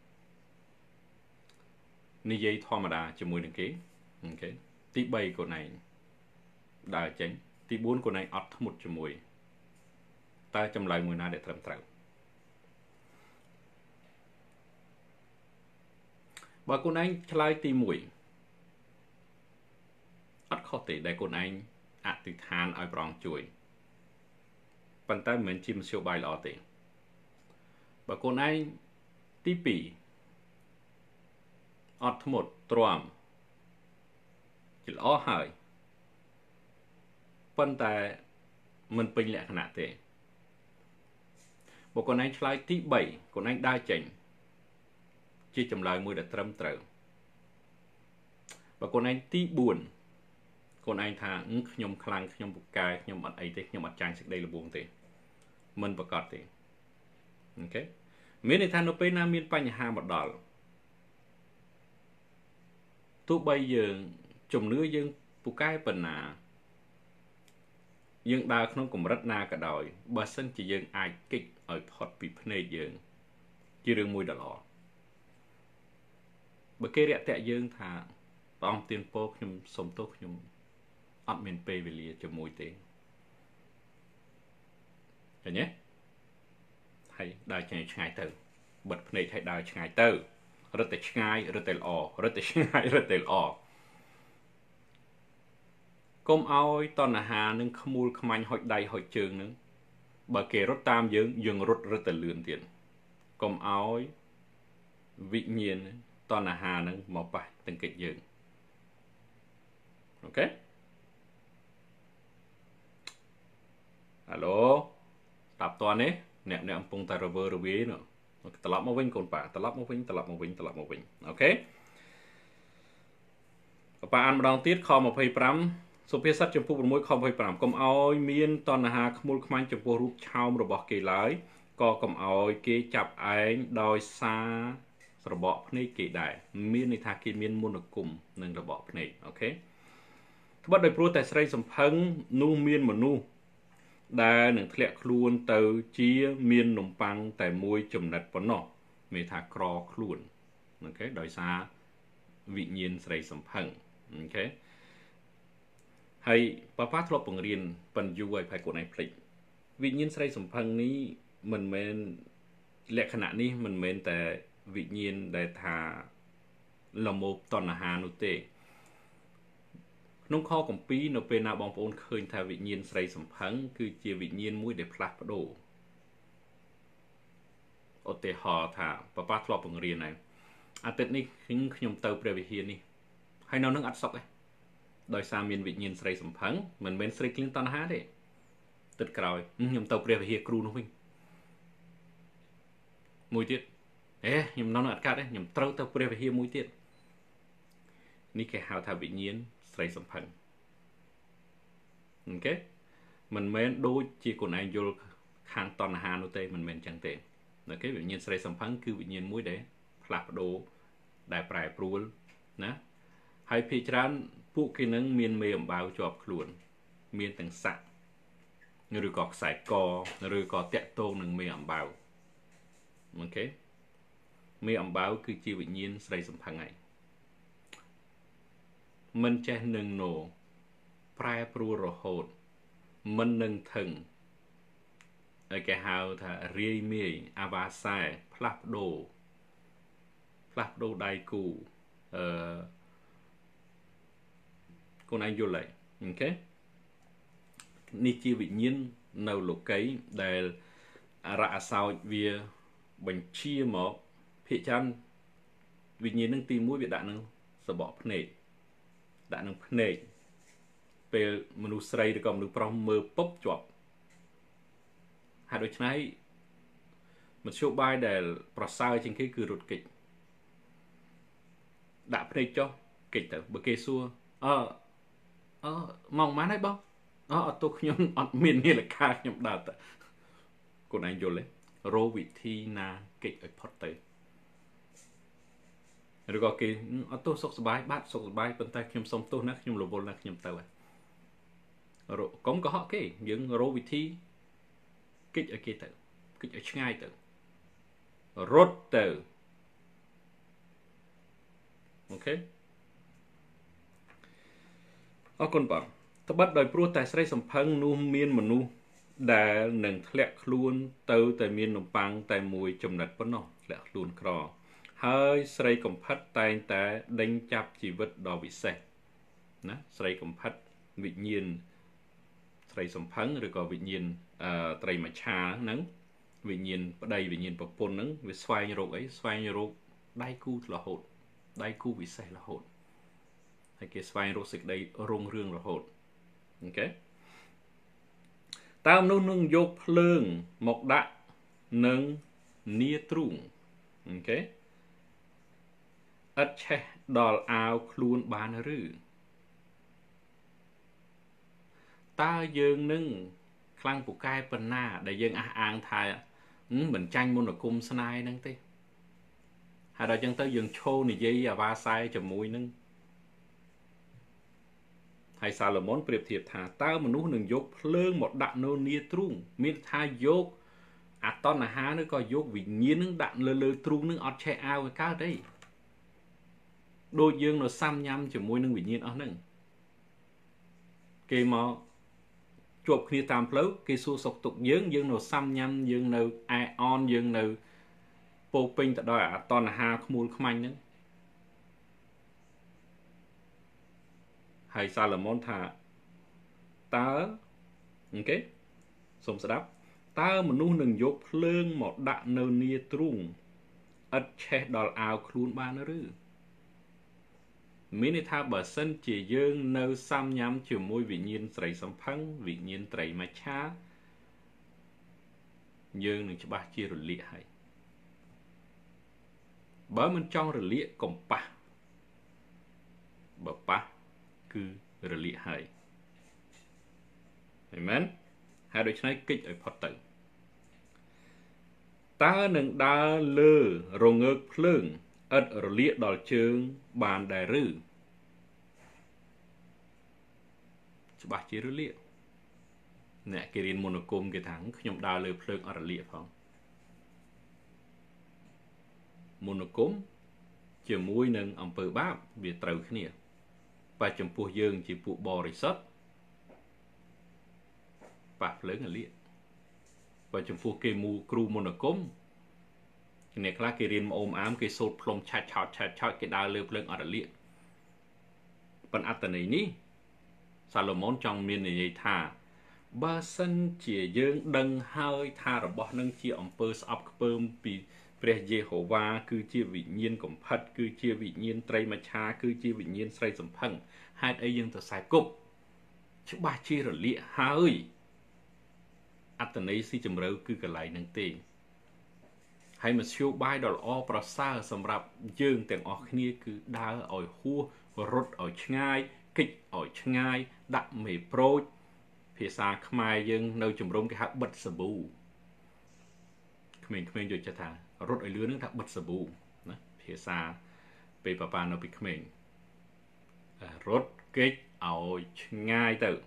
S1: និយាយធម្មតាជាមួយនឹងគេអូខេទីបីកូនឯងដើរចេញទីបួនកូនឯងអត់ធ្មត់ជាមួយតើចម្លើយមួយណាដែលត្រឹមត្រូវបើកូនឯងឆ្លើយទីមួយអត់ខុសទេដែលកូនឯងអធិដ្ឋានឲ្យព្រះអង្គជួយប៉ុន្តែមិនមែនជាមធ្យោបាយល្អទេបើកូនឯងទីពីរអត់ធ្មត់ទ្រាំជាល្អហើយប៉ុន្តែមិនពេញលក្ខណៈទេបើកូនឯងឆ្លើយទីបីកូនឯងដើរចេញជាចម្លើយមួយដែលត្រឹមត្រូវបើកូនឯងទីបួនកូនឯងថាខ្ញុំខ្លាំងខ្ញុំពូកែខ្ញុំអត់អីទេខ្ញុំអត់ចាញ់សេចក្តីល្បួងទេមិនប្រកាសទេអូខេមានន័យថានៅពេលណាមានបញ្ហាមកដល់ទោះបីយើងជំនឿយើងពូកែប៉ុណ្ណាយើងដើរក្នុងកម្រិតណាក៏ដោយបើសិនជាយើងអាចគេចឲ្យផុតពីភ្នែកយើងជារឿងមួយដ៏ល្អបើគេរាក់ទាក់យើងថាព្រះអង្គទានពរខ្ញុំសុំទោសខ្ញុំអត់មានពេលវេលាជាមួយទេឃើញទេហើយដើរឆ្ងាយឆ្ងាយទៅបិទភ្នែកហើយដើរឆ្ងាយទៅរត់តែឆ្ងាយរត់តែល្អរត់តែឆ្ងាយរត់តែល្អកុំឲ្យតណ្ហានឹងខ្មួលខ្មាញ់ហុចដៃហុចជើងនឹងបើគេរត់តាមយើងយើងរត់រត់តែលឿនទៀតកុំឲ្យវិញ្ញាណតណ្ហានឹងមកប៉ះទង្គិចយើងអូខេហៅឡូស្ដាប់តើនេះអ្នកអ្នកកំពុងតែរវើរវាយនោះត្រឡប់មកវិញកូនប៉ាត្រឡប់មកវិញត្រឡប់មកវិញត្រឡប់មកវិញអូខេប៉ាអានម្ដងទៀតខម្ភៃប្រាំសុភាសិតចំពោះ៦ខម្ភៃប្រាំកុំឲ្យមានតណ្ហាខ្មុលខ្មាញ់ចំពោះរូបឆោមរបស់គេឡើយក៏កុំឲ្យគេចាប់ឯងដោយសាររបបភ្នែកគេដែរមានន័យថាគេមានមន្តអាគមនឹងរបបភ្នែកអូខេត្បិតដោយព្រោះតែស្រីសំផឹងនោះមានមនុស្សដែលនឹងធ្លាក់ខ្លួនទៅជាមាននំប៉័ងតែមួយចំណិតប៉ុណ្ណោះមានថាក្រខ្លួនអូខេដោយសារវិញ្ញាណស្រីសំផឹងអូខេហើយប៉ាប៉ាធ្លាប់បង្រៀនប៉ុនយូរឲ្យផែកូនឯងភ្លេចវិញ្ញាណស្រីសំផឹងនេះមិនមែនលក្ខណៈនេះមិនមែនតែវិញ្ញាណដែលថាលមោបតណ្ហានោះទេក្នុងខកំពីរនៅពេលណាបងប្អូនឃើញថាវិញ្ញាណស្រីសម្ផឹងគឺជាវិញ្ញាណមួយដែលផ្លាស់ប្ដូរឧទាហរណ៍ថាប៉ាប៉ាធ្លាប់បង្រៀនហើយអាទិត្យនេះខ្ញុំទៅព្រះវិហារនេះហើយនៅនឹងអត់សុខទេដោយសារមានវិញ្ញាណស្រីសម្ផឹងមិនមែនស្រីគ្លៀងតណ្ហាទេទឹកក្រោយខ្ញុំទៅព្រះវិហារគ្រូនោះវិញមួយទៀតអេខ្ញុំនៅនឹងអត់កើតទេខ្ញុំត្រូវទៅព្រះវិហារមួយទៀតនេះគេហៅថាវិញ្ញាណស្រីសម្ផឹងអូខេមិនមែនដូចជាខ្លួនឯងយល់ខាងតណ្ហានោះទេមិនមែនចឹងទេអូខេវិញ្ញាណស្រីសម្ផឹងគឺវិញ្ញាណមួយដែលផ្លាស់ប្ដូរដែលប្រែប្រួលណាហើយភាគច្រើនពួកគេនឹងមានមេអំបៅជាប់ខ្លួនមានទាំងស័កឬក៏ខ្សែកឬក៏តាក់ទងនឹងមេអំបៅអូខេមេអំបៅគឺជាវិញ្ញាណស្រីសម្ផឹងហើយមិនចេះនឹងណូប្រែប្រួលរហូតមិននឹងថឹងហើយគេហៅថារាយមាយអាវ៉ាសែផ្លាស់ប្ដូរផ្លាស់ប្ដូរដៃគូអឺខ្លួនឯងយល់ហើយអូខេនេះជាវិញ្ញាណនៅលោកីដែលអរអសោចវាបញ្ជាមកភាគច្រើនវិញ្ញាណនឹងទីមួយវាដាក់នឹងសបកភ្នែកដាក់នឹងភ្នែកពេលមនុស្សស្រីឬក៏មនុស្សប្រុសមើលពុបជាប់ហើយដូច្នេះមធ្យោបាយដែលប្រសើរជាងគេគឺរត់គេចដាក់ភ្នែកចុះគេចទៅបើគេសួរអឺអឺមកម៉ានហើយបងអឺអត់ទោះខ្ញុំអត់មាននាឡិកាខ្ញុំដើរទៅខ្លួនឯងយល់ទេរោវិធីណាគេចឲ្យផុតទៅឬក៏គេអត់ទោះសុខសប្បាយបាទសុខសប្បាយប៉ុន្តែខ្ញុំសុំទោសណាខ្ញុំរវល់ណាខ្ញុំទៅហើយកុំកុហកគេយើងរកវិធីគេចឲ្យគេទៅគេចឲ្យឆ្ងាយទៅរត់ទៅអូខេអរគុណបងត្បិតដោយព្រោះតែស្រីសម្ផឹងនោះមានមនុស្សដែលនឹងធ្លាក់ខ្លួនទៅតែមាននំប៉័ងតែមួយចំណិតប៉ុណ្ណោះធ្លាក់ខ្លួនក្រហើយស្រីកំផិតតែងតែដេញចាប់ជីវិតដ៏វិសេសណាស្រីកំផិតវិញ្ញាណស្រីសម្ផឹងឬក៏វិញ្ញាណអឺត្រីមច្ឆាហ្នឹងវិញ្ញាណប្តីវិញ្ញាណប្រពន្ធហ្នឹងវាស្វែងរកអីស្វែងរកដៃគូរហូតដៃគូវិសេសរហូតហើយគេស្វែងរកសេចក្តីរុងរឿងរហូតអូខេតើមនុស្សនឹងយកភ្លើងមកដាក់នឹងនីទ្រូងអូខេឥតឆេះដល់អាវខ្លួនបានឬតើយើងនឹងខ្លាំងពូកែប៉ុណ្ណាដែលយើងអះអាងថាមិនចាញ់មន្តអាគមស្នេហ៍ហ្នឹងទេហើយដល់ចឹងទៅយើងឈោនិយាយអាវ៉ាសែជាមួយនឹងហើយសាឡូមុនប្រៀបធៀបថាតើមនុស្សនឹងយកភ្លើងមកដាក់នៅនីទ្រូងមានថាយកអតណ្ហាឬក៏យកវិញ្ញាណនឹងដាក់លើលើទ្រូងនឹងអត់ឆេះអាវឲ្យកើតទេដូចយើងនៅសាំញ៉ាំជាមួយនឹងវិញ្ញាណអស់ហ្នឹងគេមកជួបគ្នាតាមផ្លូវគេសួរសុខទុក្ខយើងយើងនៅសាំញ៉ាំយើងនៅអែអនយើងនៅពោពេញទៅដោយអតណ្ហាខ្មួលខ្មាញ់ហ្នឹងហើយសាឡូមុនថាតើអូខេសូមស្ដាប់តើមនុស្សនឹងយកភ្លើងមកដាក់នៅនីទ្រូងឥតឆេះដល់អាវខ្លួនបានឬមានន័យថាបើសិនជាយើងនៅសាំញ៉ាំជាមួយវិញ្ញាណស្រីសម្ផឹងវិញ្ញាណត្រីមច្ឆាយើងនឹងច្បាស់ជារលាកហើយបើមិនចង់រលាកកុំប៉ះបើប៉ះគឺរលាកហើយឃើញមែនហើយដូច្នេះគេចឲ្យផុតទៅតើនឹងដើរលើរងើកភ្លើងឥតរលាកដល់ជើងបានដែរឬច្បាស់ជារលាកអ្នកគេរៀនមន្តអាគមគេថាខ្ញុំដើរលើភ្លើងអត់រលាកផងមន្តអាគមជាមួយនឹងអំពើបាបវាត្រូវគ្នាបើចំពោះយើងជាពួកបរិសុទ្ធប៉ះភ្លើងរលាកបើចំពោះគេមូគ្រូមន្តអាគមអ្នកខ្លះគេរៀនអូមអាមគេសូត្រផ្លុំឆាច់ឆោតឆាច់ឆោតគេដើរលើភ្លើងអត់រលាកប៉ុន្តែអត្តន័យនេះសាឡូមោនចង់មាននិយាយថាបើសិនជាយើងដឹងហើយថារបស់នឹងជាអំពើស្អប់ខ្ពើមពីព្រះយេហូវ៉ាគឺជាវិញ្ញាណកំផិតគឺជាវិញ្ញាណត្រីមច្ឆាគឺជាវិញ្ញាណស្រីសំផឹងហេតុអីយើងទៅខ្សែគប់ច្បាស់ជារលាកហើយអត្តន័យស៊ីជម្រៅគឺកន្លែងនឹងទេហើយមធ្យោបាយដ៏ល្អប្រសើរសម្រាប់យើងទាំងអស់គ្នាគឺដើរឲ្យហួសរត់ឲ្យឆ្ងាយគេចឲ្យឆ្ងាយដាក់មេប្រូចភាសាខ្មែរយើងនៅជំរំគេហៅបិទសាប៊ូក្មេងៗយកចិត្តថារត់ឲ្យលឿននឹងថាបិទសាប៊ូណាភាសាពេលប៉ាប៉ានៅពីក្មេងរត់គេចឲ្យឆ្ងាយទៅ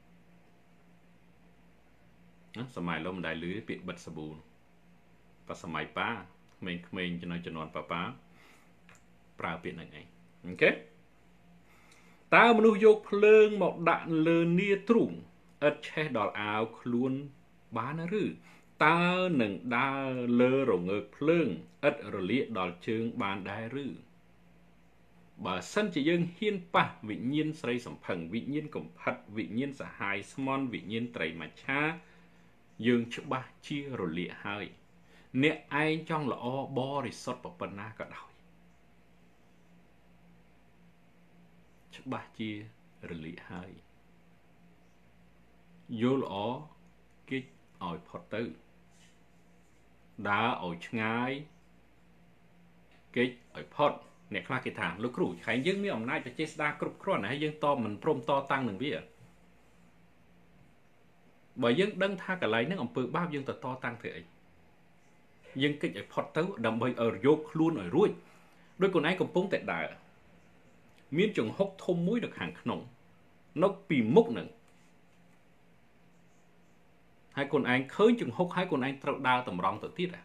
S1: ណាសម័យលោកមិនដែលឮពាក្យបិទសាប៊ូប៉ាសម័យប៉ាក្មេងៗចំណុចជំនាន់ប៉ាប៉ាប្រើពាក្យហ្នឹងឯងអូខេតើមនុស្សយកភ្លើងមកដាក់លើនីទ្រូងឥតឆេះដល់អាវខ្លួនបានឬតើនឹងដើរលើរងើកភ្លើងឥតរលាកដល់ជើងបានដែរឬបើសិនជាយើងហ៊ានប៉ះវិញ្ញាណស្រីសំផឹងវិញ្ញាណកំផិតវិញ្ញាណសហាយស្មន់វិញ្ញាណត្រីមច្ឆាយើងច្បាស់ជារលាកហើយអ្នកឯងចង់ល្អបរិសុទ្ធប៉ុណ្ណាក៏ដោយច្បាស់ជារលាកហើយយល់ល្អគេចឲ្យផុតទៅដើរឲ្យឆ្ងាយគេចឲ្យផុតអ្នកខ្លះគេថាលោកគ្រូខែយើងមានអំណាចបច្ចេស្តាគ្រប់គ្រាន់ហើយយើងតមិនព្រមតតាំងនឹងវាបើយើងដឹងថាកន្លែងហ្នឹងអំពើបាបយើងទៅតតាំងធ្វើអីយើងគេចឲ្យផុតទៅដើម្បីឲ្យយកខ្លួនឲ្យរួចដោយខ្លួនឯងកំពុងតែដើរមានចង្ហុកធំមួយនៅខាងក្នុងនៅពីមុខនឹងហើយខ្លួនឯងឃើញចង្ហុកហើយខ្លួនឯងត្រូវដើរតម្រង់ទៅទៀត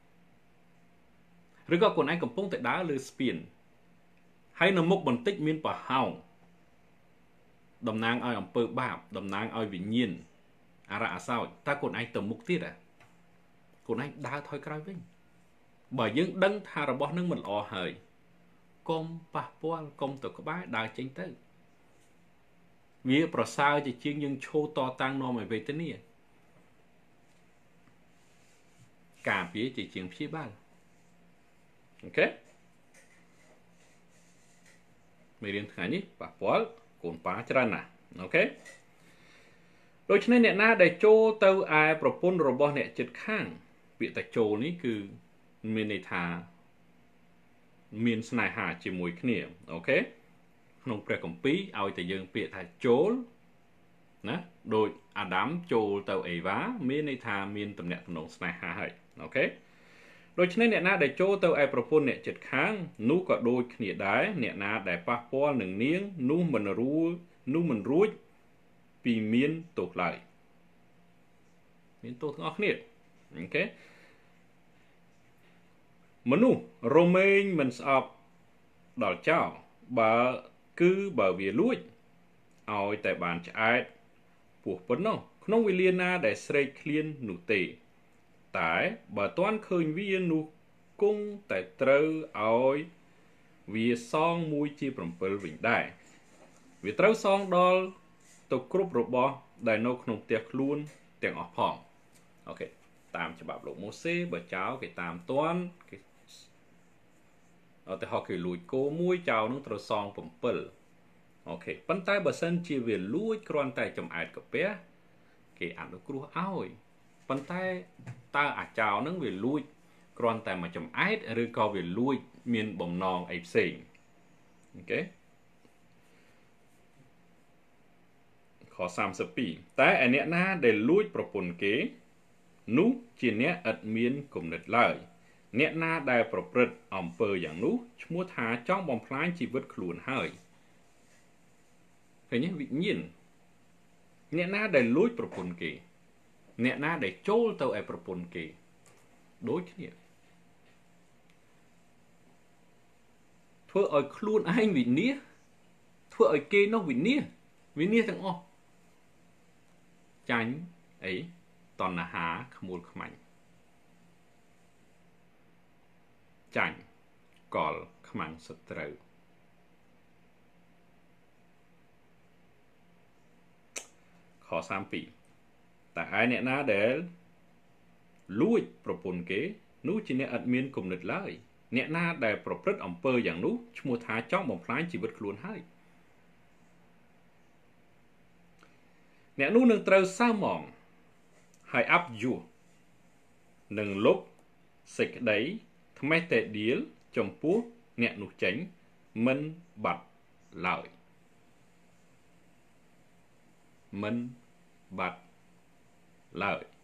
S1: ឬក៏ខ្លួនឯងកំពុងតែដើរលើស្ពានហើយនៅមុខបន្តិចមានប្រហោងតំណាងឲ្យអំពើបាបតំណាងឲ្យវិញ្ញាណអារៈអាសោចតើខ្លួនឯងទៅមុខទៀតខ្លួនឯងដើរថយក្រោយវិញបើយើងដឹងថារបស់នឹងមិនល្អហើយកុំប៉ះពាល់កុំទៅក្បែរដើរចេញទៅវាប្រសើរជាជាងយើងឈោតតាំងនាំឲ្យវេទនាការពារជាជាងព្យាបាលអូខេមេរៀនថ្ងៃនេះប៉ះពាល់កូនប៉ាច្រើនណាស់អូខេដូច្នេះអ្នកណាដែលចូលទៅឯប្រពន្ធរបស់អ្នកជិតខាងពាក្យតែចូលនេះគឺមានន័យថាមានស្នេហាជាមួយគ្នាអូខេក្នុងព្រះគម្ពីរឲ្យតែយើងពាក្យថាចូលណាដូចអាដាមចូលទៅអេវ៉ាមានន័យថាមានទំនាក់ទំនងស្នេហាហើយអូខេដូច្នេះអ្នកណាដែលចូលទៅឯប្រពន្ធអ្នកជិតខាងនោះក៏ដូចគ្នាដែរអ្នកណាដែលប៉ះពាល់នឹងនាងនោះមិនរួចនោះមិនរួចពីមានទោសឡើយមានទោសទាំងអស់គ្នាអូខេមនុស្សរមែងមិនស្អប់ដល់ចោលបើគឺបើវាលួចឲ្យតែបានឆ្អែតពោះប៉ុណ្ណោះក្នុងវេលាណាដែលស្រេកឃ្លាននោះទេតែបើទាន់ឃើញវានោះគង់តែត្រូវឲ្យវាសងមួយជាប្រាំពិលវិញដែរវាត្រូវសងដល់ទៅគ្រប់របស់ដែលនៅក្នុងផ្ទះខ្លួនទាំងអស់ផងអូខេតាមច្បាប់លោកម៉ូសេបើចោលគេតាមទាន់គេអត់ទៅហៅគេលួចគោមួយចោលនឹងត្រូវសងប្រាំពិលអូខេប៉ុន្តែបើសិនជាវាលួចគ្រាន់តែចំអែតកាពះគេអនុគ្រោះឲ្យប៉ុន្តែតើអាចោនឹងវាលួចគ្រាន់តែមកចំអែតឬក៏វាលួចមានបំណងអីផ្សេងអូខេខសាមសិបពីរតែឯអ្នកណាដែលលួចប្រពន្ធគេនោះជាអ្នកឥតមានគំនិតឡើយអ្នកណាដែលប្រព្រឹត្តអំពើយ៉ាងនោះឈ្មោះថាចង់បំផ្លាញជីវិតខ្លួនហើយឃើញទេវិញ្ញាណអ្នកណាដែលលួចប្រពន្ធគេអ្នកណាដែលចូលទៅឯប្រពន្ធគេដូចគ្នាធ្វើឲ្យខ្លួនឯងវិនាសធ្វើឲ្យគេនោះវិនាសវិនាសទាំងអស់ចាញ់អីតណ្ហាខ្មួលខ្មាញ់ចាញ់កលខ្មាំងសត្រូវខសាមពីរតើឯអ្នកណាដែលលួចប្រពន្ធគេនោះជាអ្នកអត់មានគំនិតឡើយអ្នកណាដែលប្រព្រឹត្តអំពើយ៉ាងនោះឈ្មោះថាចង់បំផ្លាញជីវិតខ្លួនហើយអ្នកនោះនឹងត្រូវសៅហ្មងហើយអាប់យួរនឹងលុបសេចក្តីថ្មេះតែដៀលចំពោះអ្នកនោះចេញមិនបាត់ឡើយមិនបាត់ឡើយ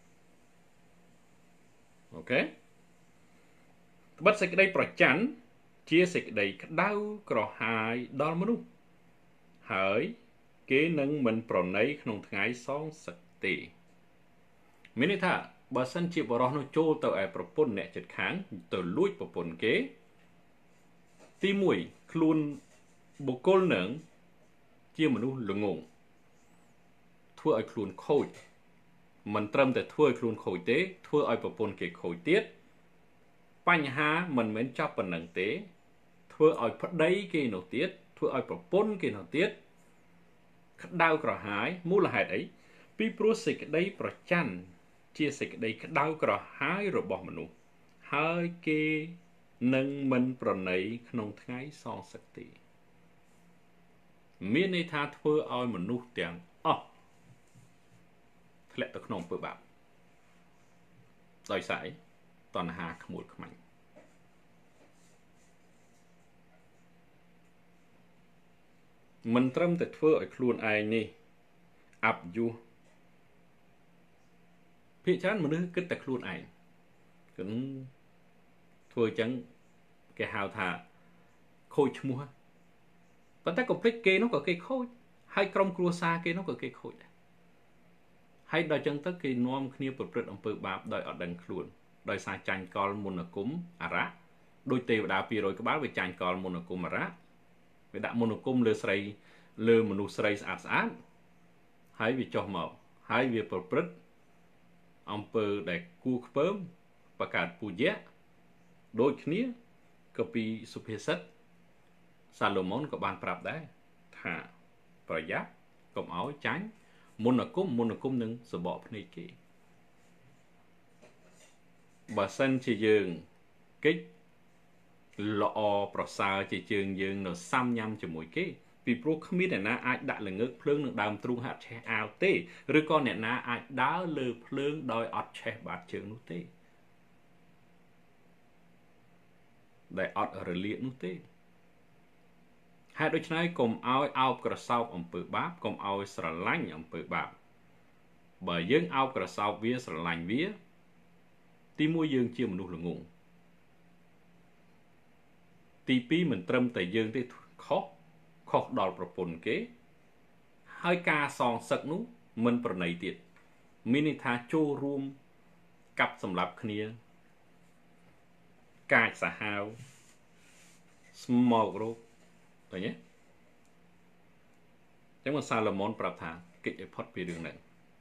S1: អូខេត្បិតសេចក្តីប្រច័ណ្ឌជាសេចក្តីក្តៅក្រហាយដល់មនុស្សហើយគេនឹងមិនប្រណីក្នុងថ្ងៃសងសឹកទេមានន័យថាបើសិនជាបរិសុទ្ធនោះចូលទៅឯប្រពន្ធអ្នកជិតខាងទៅលួចប្រពន្ធគេទីមួយខ្លួនបុគ្គលនឹងជាមនុស្សល្ងងធ្វើឲ្យខ្លួនខូចមិនត្រឹមតែធ្វើឲ្យខ្លួនខូចទេធ្វើឲ្យប្រពន្ធគេខូចទៀតបញ្ហាមិនមែនចប់ប៉ុណ្្នឹងទេធ្វើឲ្យប្តីគេនោះទៀតធ្វើឲ្យប្រពន្ធគេនោះទៀតក្តៅក្រហាយមូលហេតុអីពីព្រោះសេចក្តីប្រច័ណ្ឌជាសេចក្តីក្តៅក្រហាយរបស់មនុស្សហើយគេនឹងមិនប្រណីក្នុងថ្ងៃសងសឹកទេមានន័យថាធ្វើឲ្យមនុស្សទាំងអស់ធ្លាក់ទៅក្នុងអំពើបាបដោយសារតណ្ហាខ្មួលខ្មាញ់មិនត្រឹមតែធ្វើឲ្យខ្លួនឯងនេះអាប់យួរភាគច្រើនមនុស្សគិតតែខ្លួនឯងគឺធ្វើអញ្ចឹងគេហៅថាខូចឈ្មោះប៉ុន្តែកុំភ្លេចគេនោះក៏គេខូចហើយក្រុមគ្រួសារគេនោះក៏គេខូចដែរហើយដល់ចឹងទៅគេនាំគ្នាប្រព្រឹត្តអំពើបាបដោយអត់ដឹងខ្លួនដោយសារចាញ់កលមន្តអាគមអរៈដោយទេវតាពីររយក្បាលវាចាញ់កលមន្តអាគមអរៈវាដាក់មន្តអាគមលើស្រីលើមនុស្សស្រីស្អាតស្អាតហើយវាចុះមកហើយវាប្រព្រឹត្តអំពើដែលគួរខ្ពើមបង្កើតពូជៈដូចគ្នាក៏ពីសុភាសិតសាឡូមោនក៏បានប្រាប់ដែរថាប្រយ័ត្នកុំឲ្យចាញ់មន្តអាគមមន្តអាគមនឹងសបកភ្នែកគេបើសិនជាយើងកិច្ចល្អប្រសើរជាជើងយើងនៅសាំញ៉ាំជាមួយគេពីព្រោះគ្មានអ្នកណាអាចដាក់ល្ងើកភ្លើងនឹងដើមទ្រូងហាត់ឆេះអាវទេឬក៏អ្នកណាអាចដើរលើភ្លើងដោយអត់ឆេះបាតជើងនោះទេដែលអត់រលាកនោះទេហេតុដូច្នេះកុំឲ្យអោបក្រសោបអំពើបាបកុំឲ្យស្រឡាញ់អំពើបាបបើយើងអោបក្រសោបវាស្រឡាញ់វាទីមួយយើងជាមនុស្សល្ងងទីពីរមិនត្រឹមតែយើងទេខុសខុសដល់ប្រពន្ធគេហើយការសងសឹកនោះមិនប្រណីទៀតមានន័យថាចូលរួមកាប់សម្លាប់គ្នាកាចសាហាវស្មោករោគឃើញទេចឹងមកសាឡូមោនប្រាប់ថាកិច្ចឲ្យផុតពីរឿងហ្នឹង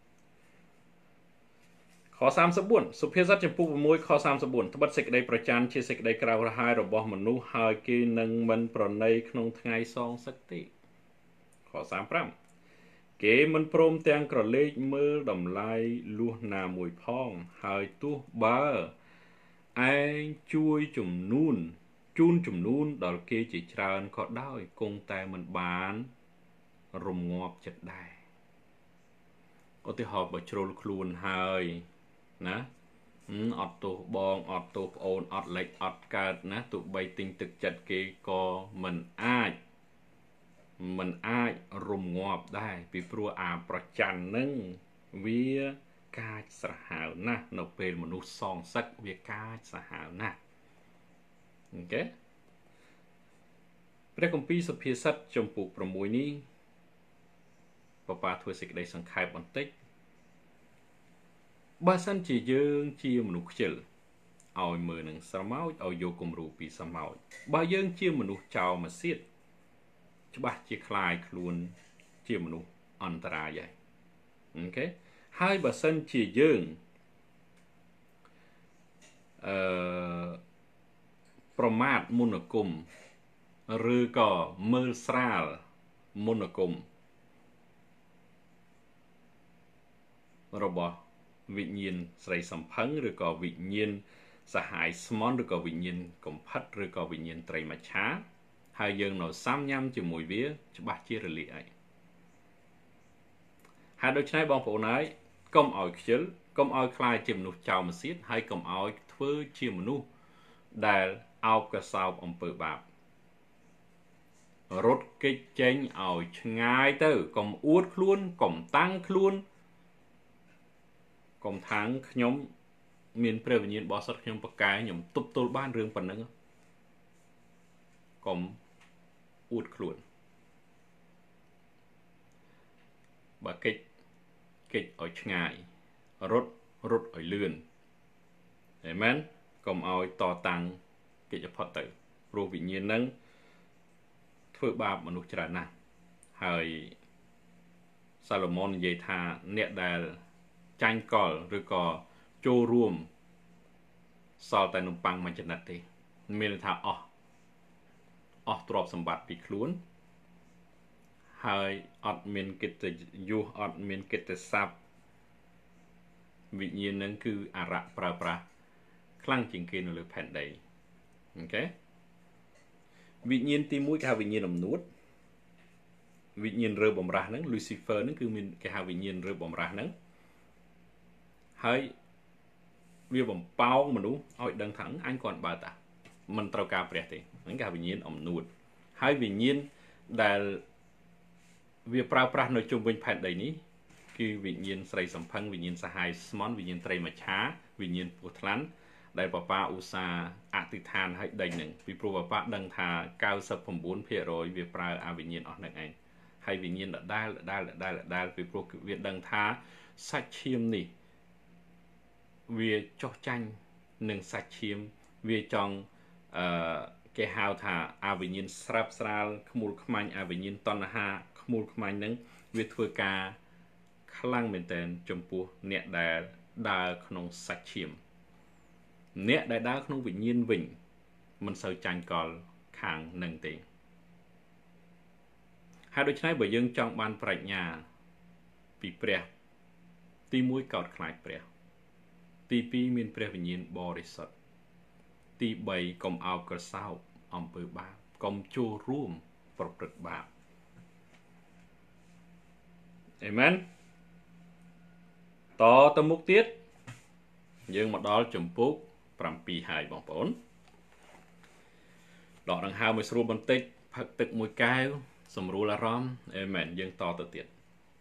S1: ខសាមសិបបួនសុភាសិតចំពោះ៦ខសាមសិបបួនត្បិតសេចក្តីប្រច័ណ្ឌជាសេចក្តីក្រៅរហាយរបស់មនុស្សហើយគេនឹងមិនប្រណីក្នុងថ្ងៃសងសឹកទេខសាមប្រាំគេមិនព្រមទាំងក្រឡេកមើលតម្លៃលួសណាមួយផងហើយទោះបើឯងជួយជំនួនជូនជំនួនដល់គេជាច្រើនក៏ដោយគង់តែមិនបានរំងាប់ចិត្តដែរឧទាហរណ៍បើជ្រុលខ្លួនហើយណាអត់ទោសបងអត់ទោសប្អូនអត់លេចអត់កើតណាទោះបីទិញទឹកចិត្តគេក៏មិនអាចមិនអាចរំងាប់ដែរពីព្រោះអាប្រច័ណ្ឌនឹងវាកាចសាហាវណាស់នៅពេលមនុស្សសងសឹកវាកាចសាហាវណាស់អូខេព្រះគម្ពីរសុភាសិតចំពុក៦នេះបបាធ្វើសេចក្តីសង្ខេបបន្តិចបើសិនជាយើងជាមនុស្សខ្ជិលឲ្យមើលនឹងស្រមោចឲ្យយកគំរូពីស្រមោចបើយើងជាមនុស្សចោលមកសៀតច្បាស់ជាคล้ายខ្លួនជាមនុស្សអន្តរាយហើយអូខេហើយបើសិនជាយើងអឺប្រមាថមន្តអាគមឬក៏មើលស្រាលមន្តអាគមរបស់វិញ្ញាណស្រីសំផឹងឬក៏វិញ្ញាណសហ័យស្មន់ឬក៏វិញ្ញាណកំផិតឬក៏វិញ្ញាណត្រីមច្ឆាហើយយើងនៅសាំញ៉ាំជាមួយវាច្បាស់ជារលាកហើយកហើយដូច្នេះបងប្អូនហើយកុំឲ្យខ្ជិលកុំឲ្យខ្លាចជាមនុស្សចោលម្សៀតហើយកុំឲ្យធ្វើជាមនុស្សដែលអោបកសោបអំពើបាបរត់គេចចេញឲ្យឆ្ងាយទៅកុំអួតខ្លួនកុំតាំងខ្លួនកុំថាងខ្ញុំមានព្រះវិញ្ញាណបរិសុទ្ធខ្ញុំប្រកែខ្ញុំទប់ទល់បានរឿងប៉ុណ្ណឹងកុំអួតខ្លួនបើគេចគេចឲ្យឆ្ងាយរត់រត់ឲ្យលឿនអេមែនកុំឲ្យតតាំងគេចផុតទៅព្រោះវិញ្ញាណហ្នឹងធ្វើបាបមនុស្សច្រើនណាស់ហើយសាឡូមននិយាយថាអ្នកដែលចាញ់កលឬក៏ចូលរួមសល់តែនំប៉័ងមួយចំណិតទេមានន័យថាអស់អស់ទ្រព្យសម្បត្តិពីខ្លួនហើយអត់មានកិត្តិយសអត់មានកិត្តិស័ព្ទវិញ្ញាណនឹងគឺអរៈប្រើប្រាស់ខ្លាំងជាងគេនៅលើផែនដីអូខេវិញ្ញាណទីមួយគេហៅវិញ្ញាណអំនួតវិញ្ញាណរើបំរាស់ហ្នឹង Lucifer ហ្នឹងគឺមានគេហៅវិញ្ញាណរើបំរាស់ហ្នឹងហើយវាបំពោងមនុស្សឲ្យដឹងថាអញគាត់បើតាមិនត្រូវការព្រះទេហ្នឹងគេហៅវិញ្ញាណអំនួតហើយវិញ្ញាណដែលវាប្រើប្រាស់នៅជុំវិញផែនដីនេះគឺវិញ្ញាណស្រីសំផឹងវិញ្ញាណសហ័យស្មន់វិញ្ញាណត្រីមច្ឆាវិញ្ញាណពស់ថ្លាន់ដែលប៉ាប៉ាឧស្សាហ៍អធិដ្ឋានឲ្យដេញនឹងពីព្រោះប៉ាប៉ាដឹងថា កៅសិបប្រាំបួនភាគរយ វាប្រើអាវិញ្ញាណអស់នឹងឯងហើយវិញ្ញាណដដែលដដែលដដែលដដែលពីព្រោះវាដឹងថាសាច់ឈាមនេះវាចោះចាញ់នឹងសាច់ឈាមវាចង់អឺគេហៅថាអាវិញ្ញាណស្រាប់ស្រាលខ្មូលខ្មាញ់អាវិញ្ញាណតណ្ហាខ្មូលខ្មាញ់នឹងវាធ្វើការខ្លាំងមែនទែនចំពោះអ្នកដែលដើរក្នុងសាច់ឈាមអ្នកដែលដើរក្នុងវិញ្ញាណវិញមិនសូវចាញ់កលខាងនឹងទេហើយដូច្នេះបើយើងចង់បានប្រាជ្ញាពីព្រះទីមួយ កោតខ្លាចព្រះទីពីរមានព្រះវិញ្ញាណបរិសុទ្ធទីបីកុំអោបក្រសោបអំពើបាបកុំចូលរួមប្រព្រឹត្តបាបអេមែនតទៅមុខទៀតយើងមកដល់ចំពុកប្រាំពីរហើយបងប្អូនដកដង្ហើមមួយស្រួលបន្តិចផឹកទឹកមួយកែវសម្រួលអារម្មណ៍អេមែនយើងតទៅទៀត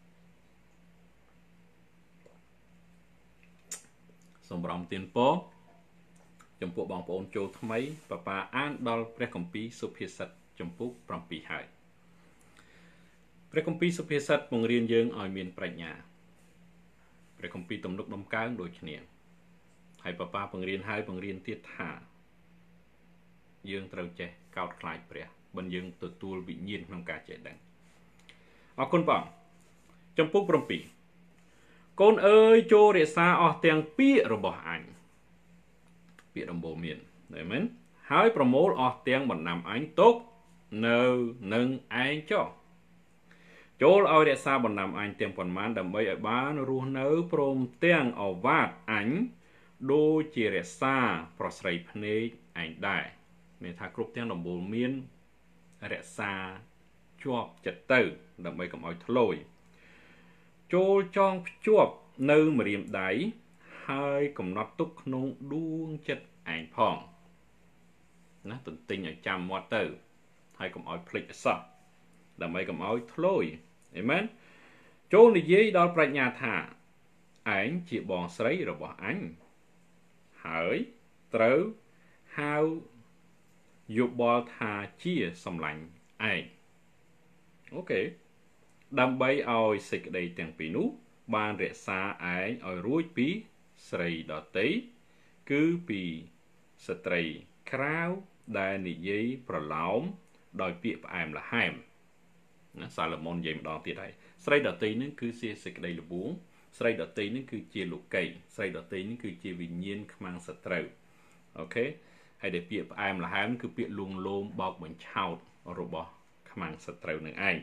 S1: សម្រាប់ទានពរចំពោះបងប្អូនចូលថ្មីប៉ាប៉ាអានដល់ព្រះគម្ពីរសុភាសិតចំពុកប្រាំពីរហើយព្រះគម្ពីរសុភាសិតបង្រៀនយើងឲ្យមានប្រាជ្ញាព្រះគម្ពីរទំនុកដំកើងដូចគ្នាហើយប៉ាប៉ាបង្រៀនហើយបង្រៀនទៀតថាយើងត្រូវចេះកោតខ្លាចព្រះបើយើងទទួលវិញ្ញាណក្នុងការចេះដឹងអរគុណបងចំពុកប្រាំពីរកូនអើយចូលរក្សាអស់ទាំងពាក្យរបស់អញពាក្យដំបូលមានឃើញមែនហើយប្រមូលអស់ទាំងបណ្ដាំអញទុកនៅនឹងឯងចុះចូលឲ្យរក្សាបណ្ដាំអញទាំងប៉ុន្មានដើម្បីឲ្យបានរស់នៅព្រមទាំងអវាទអញដូចជារក្សាប្រស្រីភ្នែកឯងដែរមានថាគ្រប់ទាំងដំបូលមានរក្សាជាប់ចិត្តទៅដើម្បីកុំឲ្យធ្លោយចូលចងភ្ជាប់នៅម្រាមដៃហើយកំណត់ទុកក្នុងដួងចិត្តឯងផងណាទន្ទិញឲ្យចាំមាត់ទៅហើយកុំឲ្យភ្លេចអសោះដើម្បីកុំឲ្យធ្លោយអេមែនចូលនិយាយដល់ប្រាជ្ញាថាឯងជាបងស្រីរបស់អញហើយត្រូវហៅយោបល់ថាជាសម្លាញ់ឯងអូខេដើម្បីឲ្យសេចក្តីទាំងពីរនោះបានរក្សាឯងឲ្យរួចពីស្រីដតីគឺពីស្ត្រីក្រៅដែលនិយាយប្រឡោមដោយពាក្យផ្អែមល្ហែមណាសាឡូមននិយាយម្ដងទៀតហើយស្រីដតីនឹងគឺជាសេចក្តីល្បួងស្រីដតីនឹងគឺជាលោកីស្រីដតីនឹងគឺជាវិញ្ញាណខ្មាំងសត្រូវអូខេហើយដែលពាក្យផ្អែមល្ហែមគឺពាក្យលួងលោមបោកបញ្ឆោតរបស់ខ្មាំងសត្រូវនឹងឯង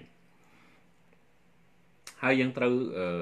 S1: ហើយយើងត្រូវអឺ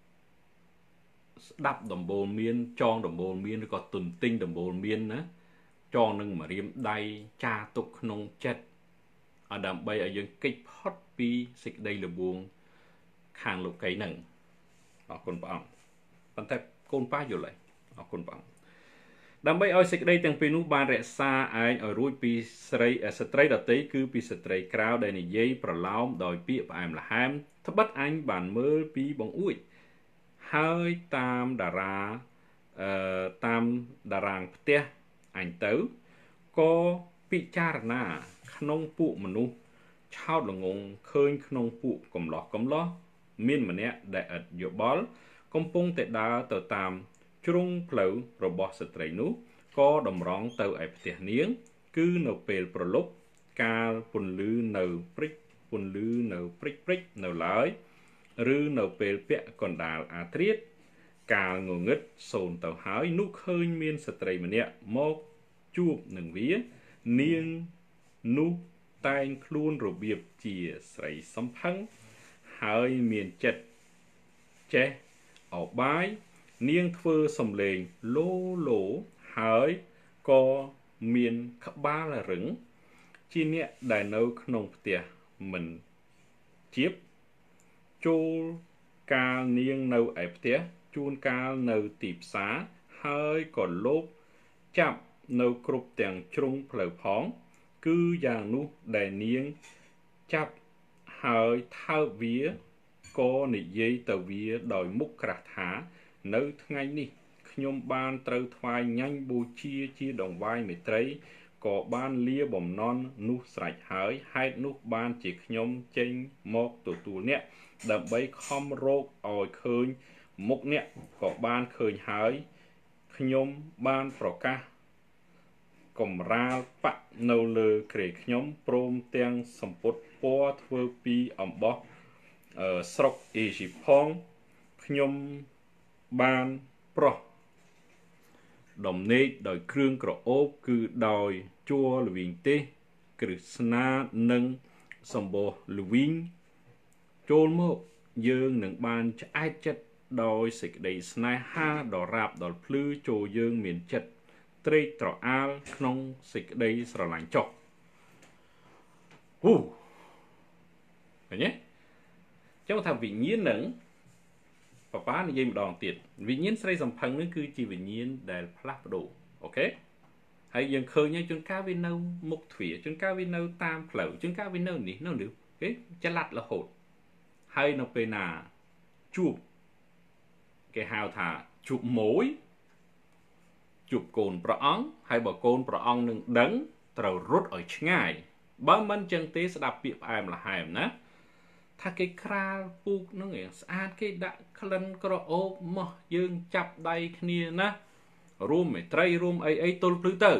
S1: ស្ដាប់ដំបូលមានចងដំបូលមានឬក៏ទុនទិញដំបូលមានណាចងនឹងម្រាមដៃចាទុកក្នុងចិត្តឲ្យដើម្បីឲ្យយើងគេចផុតពីសេចក្តីល្បួងខាងលោកីនឹងអរគុណព្រះអង្គប៉ុន្តែកូនប៉ាយល់ហើយអរគុណព្រះអង្គដើម្បីឲ្យសេចក្តីទាំងពីរនោះបានរក្សាឯងឲ្យរួចពីស្រីស្ត្រីដតីគឺពីស្ត្រីក្រៅដែលនិយាយប្រឡោមដោយពាក្យផ្អែមល្ហែមត្បិតអញបានមើលពីបង្អួចហើយតាមតារាអឺតាមតារាងផ្ទះអញទៅក៏ពិចារណាក្នុងពួកមនុស្សឆោតល្ងងឃើញក្នុងពួកកំឡោះកំឡោះមានម្នាក់ដែលឥតយោបល់កំពុងតែដើរទៅតាមជ្រុងផ្លូវរបស់ស្ត្រីនោះក៏តម្រង់ទៅឯផ្ទះនាងគឺនៅពេលប្រលប់កាលពន្លឺនៅព្រិចពន្លឺនៅព្រិចព្រិចនៅឡើយឬនៅពេលពាក់កណ្ដាលអាត្រៀតកាលងងឹតសូនទៅហើយនោះឃើញមានស្ត្រីម្នាក់មកជួបនឹងវានាងនោះតែងខ្លួនរបៀបជាស្រីសំផឹងហើយមានចិត្តចេះអបាយនាងធ្វើសំឡេងឡូឡូហើយក៏មានក្បាលរឹងជាអ្នកដែលនៅក្នុងផ្ទះមិនជៀបចូលកាលនាងនៅឯផ្ទះជួនកាលនៅទីផ្សារហើយក៏លោបចាប់នៅគ្រប់ទាំងជ្រុងផ្លូវផងគឺយ៉ាងនោះដែលនាងចាប់ហើយថើបវាក៏និយាយទៅវាដោយមុខក្រាស់ថានៅថ្ងៃនេះខ្ញុំបានត្រូវថ្វាយញ៉ាញ់បូជាជាដង្វាយមេត្រីក៏បានលាបំណន់នោះស្រេចហើយហេតុនោះបានជាខ្ញុំចេញមកទទួលអ្នកដើម្បីខំរកឲ្យឃើញមុខអ្នកក៏បានឃើញហើយខ្ញុំបានប្រកាសកំរាលបាក់នៅលើគ្រែខ្ញុំព្រមទាំងសម្ពុតពណ៌ធ្វើពីអំបោះស្រុកអេស៊ីបផងខ្ញុំបានប្រោះដំណេកដោយគ្រឿងក្រអូបគឺដោយជ័រល្វីងទេសគ្រឹស្នានិងសម្បោះល្វីងចូលមកយើងនឹងបានឆ្អែតចិត្តដោយសេចក្តីស្នេហាដ៏រាបដល់ភ្លឺចូលយើងមានចិត្តត្រេកត្រអាលក្នុងសេចក្តីស្រឡាញ់ចុះហ៊ូឃើញទេចឹងថាវិញ្ញាណនឹងប៉ាប៉ានិយាយម្ដងទៀតវិញ្ញាណស្រីសំផឹងនេះគឺជាវិញ្ញាណដែលផ្លាស់ប្ដូរអូខេហើយយើងឃើញហើយជួនកាលវានៅមុខទ្វារជួនកាលវានៅតាមផ្លូវជួនកាលវានៅនេះនៅនេះគេចល័តរហូតហើយនៅពេលណាជួបគេហៅថាជួបមួយជួបកូនព្រះអង្គហើយបើកូនព្រះអង្គនឹងដឹងត្រូវរត់ឲ្យឆ្ងាយបើមិនចឹងទេស្ដាប់ពាក្យផ្អែមល្ហែមណាថាគេក្រាលពូកនឹងស្អាតគេដាក់ក្លិនក្រអូបមកយើងចាប់ដៃគ្នាណារួមមេត្រីរួមអីអីទល់ព្រឺទៅ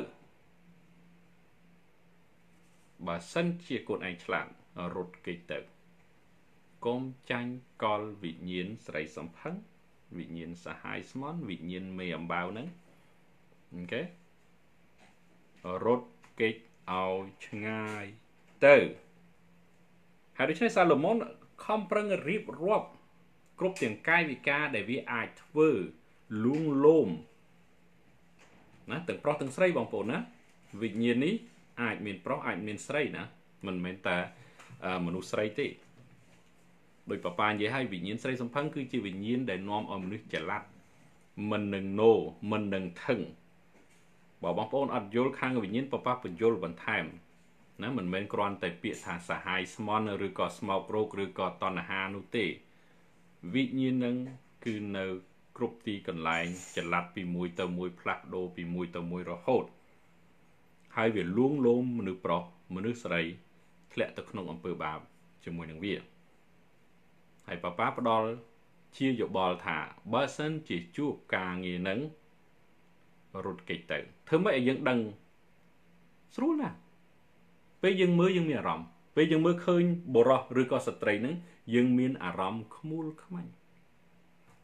S1: បើសិនជាកូនឯងឆ្លាតរត់គេចទៅកុំចាញ់កលវិញ្ញាណស្រីសំផឹងវិញ្ញាណសហាយស្មន់វិញ្ញាណមេអំបៅហ្នឹងអូខេរត់គេចឲ្យឆ្ងាយទៅហើយដូច្នេះសាឡូមុនខំប្រឹងរៀបរាប់គ្រប់ទាំងកាយវិការដែលវាអាចធ្វើលួងលោមណាទាំងប្រុសទាំងស្រីបងប្អូនណាវិញ្ញាណនេះអាចមានប្រុសអាចមានស្រីណាមិនមែនតែមនុស្សស្រីទេដោយប៉ាប៉ានិយាយឲ្យវិញ្ញាណស្រីសំផឹងគឺជាវិញ្ញាណដែលនាំឲ្យមនុស្សចល័តមិននឹងណូមិននឹងថឹងបើបងប្អូនអត់យល់ខាងវិញ្ញាណប៉ាប៉ាបញ្យល់បន្ថែមណាមិនមែនគ្រាន់តែពាក្យថាសហាយស្មន់ឬក៏ស្មោករោគឬក៏តណ្ហានោះទេវិញ្ញាណនឹងគឺនៅគ្រប់ទីកន្លែងចល័តពីមួយទៅមួយផ្លាស់ប្ដូរពីមួយទៅមួយរហូតហើយវាលួងលោមមនុស្សប្រុសមនុស្សស្រីធ្លាក់ទៅក្នុងអំពើបាបជាមួយនឹងវាហើយប៉ាប៉ាផ្ដល់ជាយោបល់ថាបើសិនជាជួបការងារនឹងរត់គេចទៅធ្វើម៉េចឲ្យយើងដឹងស្រួលណាស់ពេលយើងមើលយើងមានអារម្មណ៍ពេលយើងមើលឃើញបុរសឬក៏ស្ត្រីហ្នឹងយើងមានអារម្មណ៍ខ្មួលខ្មាញ់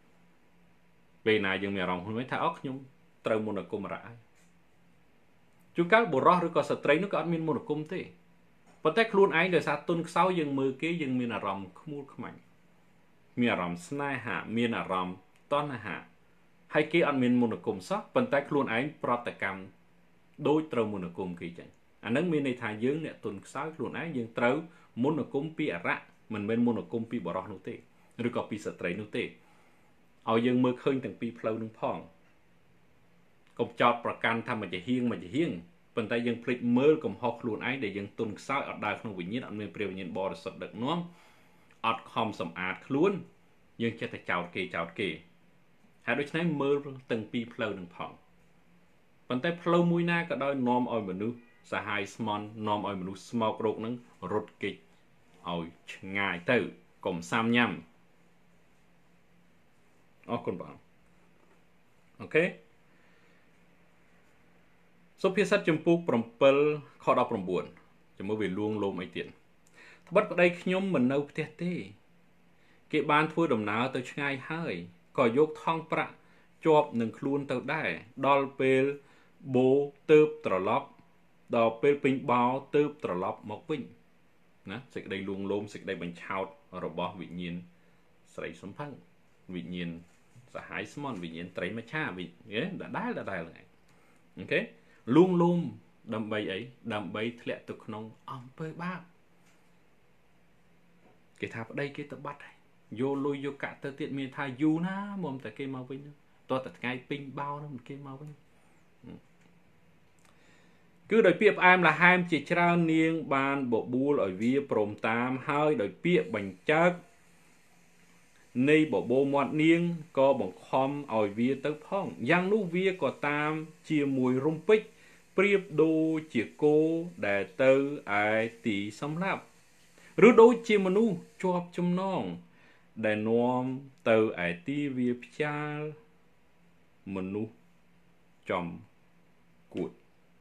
S1: ពេលណាយើងមានអារម្មណ៍ខ្លួនថាអូខ្ញុំត្រូវមន្តអាគមរៈហើយជួនកាលបុរសឬក៏ស្ត្រីនោះក៏អត់មានមន្តអាគមទេប៉ុន្តែខ្លួនឯងដោយសារទុនខ្សោយយើងមើលគេយើងមានអារម្មណ៍ខ្មួលខ្មាញ់មានអារម្មណ៍ស្នេហាមានអារម្មណ៍តណ្ហាហើយគេអត់មានមន្តអាគមសោះប៉ុន្តែខ្លួនឯងប្រតិកម្មដូចត្រូវមន្តអាគមគេចឹងអានឹងមានន័យថាយើងអ្នកទុនខ្សោយខ្លួនឯងយើងត្រូវមន្តអាគមពីអរៈមិនមែនមន្តអាគមពីបុរសនោះទេឬក៏ពីស្ត្រីនោះទេឲ្យយើងមើលឃើញទាំងពីរផ្លូវនឹងផងកុំចោតប្រកាន់ថាមិនជាហៀងមិនជាហៀងប៉ុន្តែយើងភ្លេចមើលកំហុសខ្លួនឯងដែលយើងទុនខ្សោយអត់ដើរក្នុងវិញ្ញាណអត់មានព្រះវិញ្ញាណបរិសុទ្ធដឹកនាំអត់ខំសម្អាតខ្លួនយើងចេះតែចោតគេចោតគេហើយដូច្នេះមើលទាំងពីរផ្លូវនឹងផងប៉ុន្តែផ្លូវមួយណាក៏ដោយនាំឲ្យមនុស្សសាហាយស្មន់នាំឲ្យមនុស្សស្មោករោគនឹងរត់គេចឲ្យឆ្ងាយទៅកុំសាំញ៉ាំអរគុណបងអូខេសុភាសិតចំពោះ7ខដប់9ចាំមើលវាលួងលោមអីទៀតត្បិតប្តីខ្ញុំមិននៅផ្ទះទេគេបានធ្វើដំណើរទៅឆ្ងាយហើយក៏យកថង់ប្រាក់ជាប់នឹងខ្លួនទៅដែរដល់ពេលបូទៅត្រឡប់ដល់ពេលពេញបោទៅត្រឡប់មកវិញណាសេចក្តីលួងលោមសេចក្តីបញ្ឆោតរបស់វិញ្ញាណស្រីសំផឹងវិញ្ញាណសាហាយស្មន់វិញ្ញាណត្រីមច្ឆាវិញ្ញាណដដែលដដែលហ្នឹងអូខេលួងលោមដើម្បីអីដើម្បីធ្លាក់ទៅក្នុងអំពើបាបគេថាប្តីគេទៅបាត់ហើយយកលុយយកកាក់ទៅទៀតមានថាយូរណាមុំតែគេមកវិញតោះតែថ្ងៃពេញបោហ្នឹងគេមកវិញគឺដោយពាក្យផ្អែមល្ហែមជាច្រើននាងបានបបួលឲ្យវាព្រមតាមហើយដោយពាក្យបញ្ចើកនៃបបោមាត់នាងក៏បង្ខំឲ្យវាទៅផងយ៉ាងនោះវាក៏តាមជាមួយរំពេចប្រៀបដូចជាគោដែលទៅឯទីសម្លាប់ឬដូចជាមនុស្សជាប់ចំណងដែលនាំទៅឯទីវាផ្ចាលមនុស្សចំគួត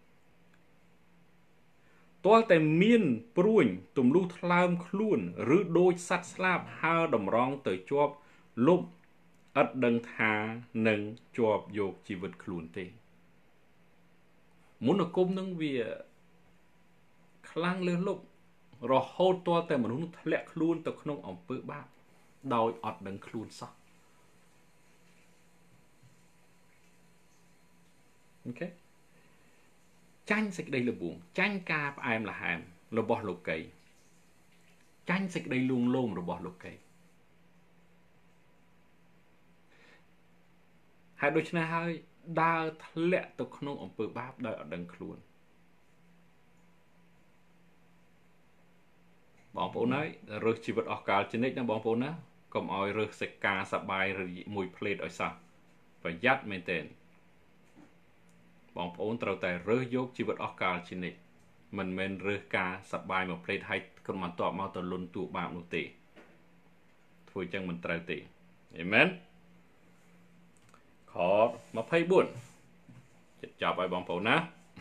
S1: ទាល់តែមានព្រួញទម្លុះថ្លើមខ្លួនឬដូចសត្វស្លាបហើរតម្រង់ទៅជាប់លុបឥតដឹងថានឹងជាប់យកជីវិតខ្លួនទេមន្តអាគមនឹងវាខ្លាំងលើលុបរហូតទាល់តែមនុស្សនោះធ្លាក់ខ្លួនទៅក្នុងអំពើបាបដោយអត់ដឹងខ្លួនសោះអូខេចាញ់សេចក្តីល្បួងចាញ់ការផ្អែមល្ហែមរបស់លោកីចាញ់សេចក្តីលួងលោមរបស់លោកីហើយដូច្នេះហើយដើរធ្លាក់ទៅក្នុងអំពើបាបដោយអត់ដឹងខ្លួនបងប្អូនហើយរើសជីវិតអស់កលជានិច្ចណាបងប្អូនណាកុំឲ្យរើសសេចការសបាយឬមួយផ្លេតឲ្យសោះប្រយ័ត្នមែនទែនបងប្អូនត្រូវតែរើសយកជីវិតអស់កលជានិច្ចមិនមែនរើសការសបាយមកផ្លេតឲ្យក្រុមបន្ទាប់មកទៅលន់តួបាបនោះទេធ្វើចឹងមិនត្រូវទេអេមែនខ24ចិត្តចប់ឲ្យបងប្អូនណា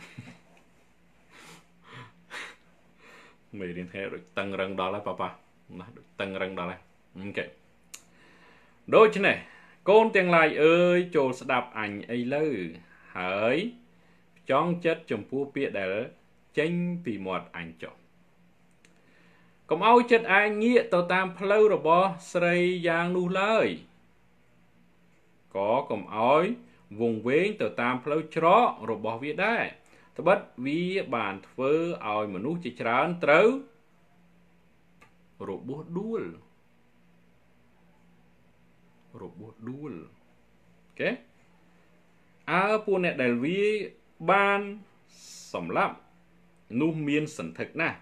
S1: មេរៀនថ្ងៃដូចតឹងរឹងដល់ហើយប៉ាប៉ាណាដូចតឹងរឹងដល់ហើយអូខេដូច្នេះកូនទាំងឡាយអើយចូលស្ដាប់អញអីលើហើយចង់ចិត្តចំពោះពាក្យដែលចេញពីមាត់អញចុះកុំឲ្យចិត្តឯងងាកទៅតាមផ្លូវរបស់ស្រីយ៉ាងនោះឡើយក៏កុំឲ្យវង្វេងទៅតាមផ្លូវច្រករបស់វាដែរត្បិតវាបានធ្វើឲ្យមនុស្សជាច្រើនត្រូវរបួសដួលរបួសដួលអូខេអើពួកអ្នកដែលវាបានសម្លាប់នោះមានសន្ធឹកណាស់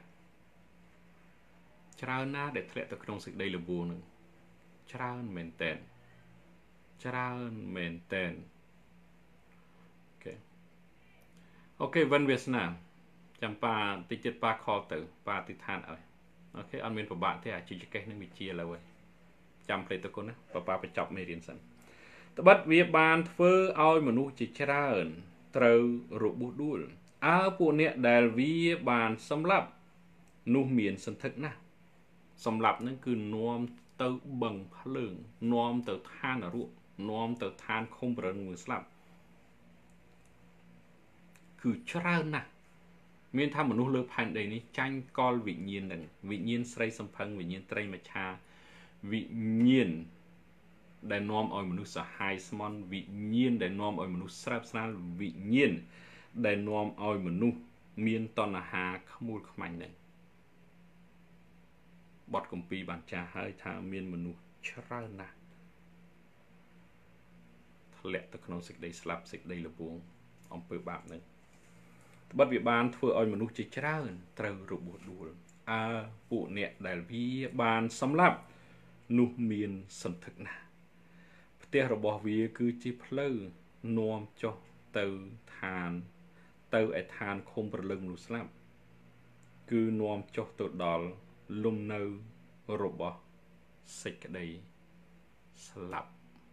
S1: ច្រើនណាស់ដែលធ្លាក់ទៅក្នុងសេចក្តីល្បួងនឹងច្រើនមែនតើច្រើនមែនតើអូខេអូខេវិនវាសនាចាំប៉ាតិចទៀតប៉ាខលទៅប៉ាអធិដ្ឋានឲ្យអូខេអត់មានពិបាកទេអាជីវកេសនឹងវិជាឥឡូវហើយចាំផ្លេចទៅគុណណាប៉ាប៉ាបញ្ចប់មេរៀនសិនត្បិតវាបានធ្វើឲ្យមនុស្សជាច្រើនត្រូវរបួសដួលអើពួកអ្នកដែលវាបានសម្លាប់នោះមានសន្ធឹកណាស់សម្លាប់នឹងគឺនាំទៅបឹងភ្លើងនាំទៅឋាននរកនាំទៅឋានខុំប្រឹងមួយស្លាប់គឺច្រើនណាស់មានថាមនុស្សលើផែនដីនេះចាញ់កលវិញ្ញាណនឹងវិញ្ញាណស្រីសំផឹងវិញ្ញាណត្រីមច្ឆាវិញ្ញាណដែលនាំឲ្យមនុស្សសាហាយស្មន់វិញ្ញាណដែលនាំឲ្យមនុស្សស្រើបស្រាលវិញ្ញាណដែលនាំឲ្យមនុស្សមានតណ្ហាខ្មូលខ្មាញ់នឹងបទគម្ពីរបានចាស់ហើយថាមានមនុស្សច្រើនណាស់ធ្លាក់ទៅក្នុងសេចក្តីស្លាប់សេចក្តីល្បួងអំពើបាបនឹងត្បិតវាបានធ្វើឲ្យមនុស្សជាច្រើនត្រូវរបួសដួលអើពួកអ្នកដែលវាបានសម្លាប់នោះមានសន្ធឹកណាស់ផ្ទះរបស់វាគឺជាផ្លូវនាំចុះទៅឋានទៅឯឋានឃុំប្រលឹងមនុស្សស្លាប់គឺនាំចុះទៅដល់លំនៅរបស់សេចក្តីស្លាប់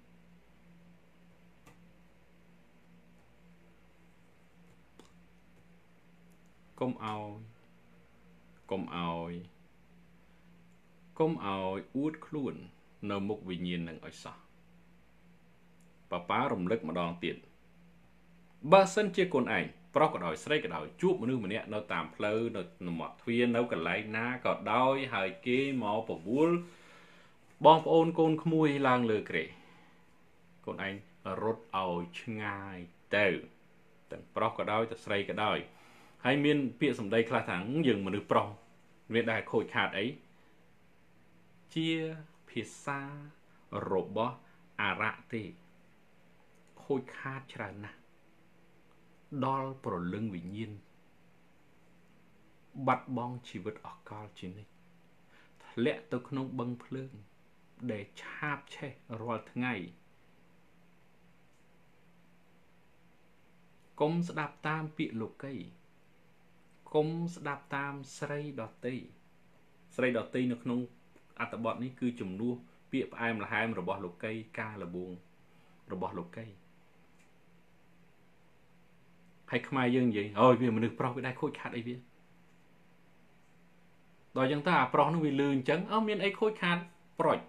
S1: កុំឲ្យកុំឲ្យកុំឲ្យអួតខ្លួននៅមុខវិញ្ញាណនឹងឲ្យសោះប៉ាប៉ារំលឹកម្ដងទៀតបើសិនជាកូនឯងប្រុសក៏ដោយស្រីក៏ដោយជួបមនុស្សម្នាក់នៅតាមផ្លូវនៅមាត់ទ្វារនៅកន្លែងណាក៏ដោយហើយគេមកបបួលបងប្អូនកូនក្មួយឡើងលើគ្រែកូនឯងរត់ឲ្យឆ្ងាយទៅទាំងប្រុសក៏ដោយទាំងស្រីក៏ដោយហើយមានពាក្យសម្ដីខ្លះថាយើងមនុស្សប្រុសមានដែរខូចខាតអីជាភាសារបស់អារៈទេខូចខាតច្រើនណាស់ដល់ប្រលឹងវិញ្ញាណបាត់បង់ជីវិតអកលជានិច្ចធ្លាក់ទៅក្នុងបឹងភ្លើងដែលឆាបឆេះរាល់ថ្ងៃកុំស្ដាប់តាមពាក្យលោកីកុំស្ដាប់តាមស្រីដតីស្រីដតីនៅក្នុងអត្ថបទនេះគឺជំនួសពាក្យផ្អែមល្ហែមរបស់លោកីការលបួងរបស់លោកីហើយខ្មែរយើងនិយាយអូយវាមនុស្សប្រុសវាដែរខូចខាតអីវាដល់អញ្ចឹងតើអាប្រុសនោះវាលឺអញ្ចឹងអើមានអីខូចខាតប្រុច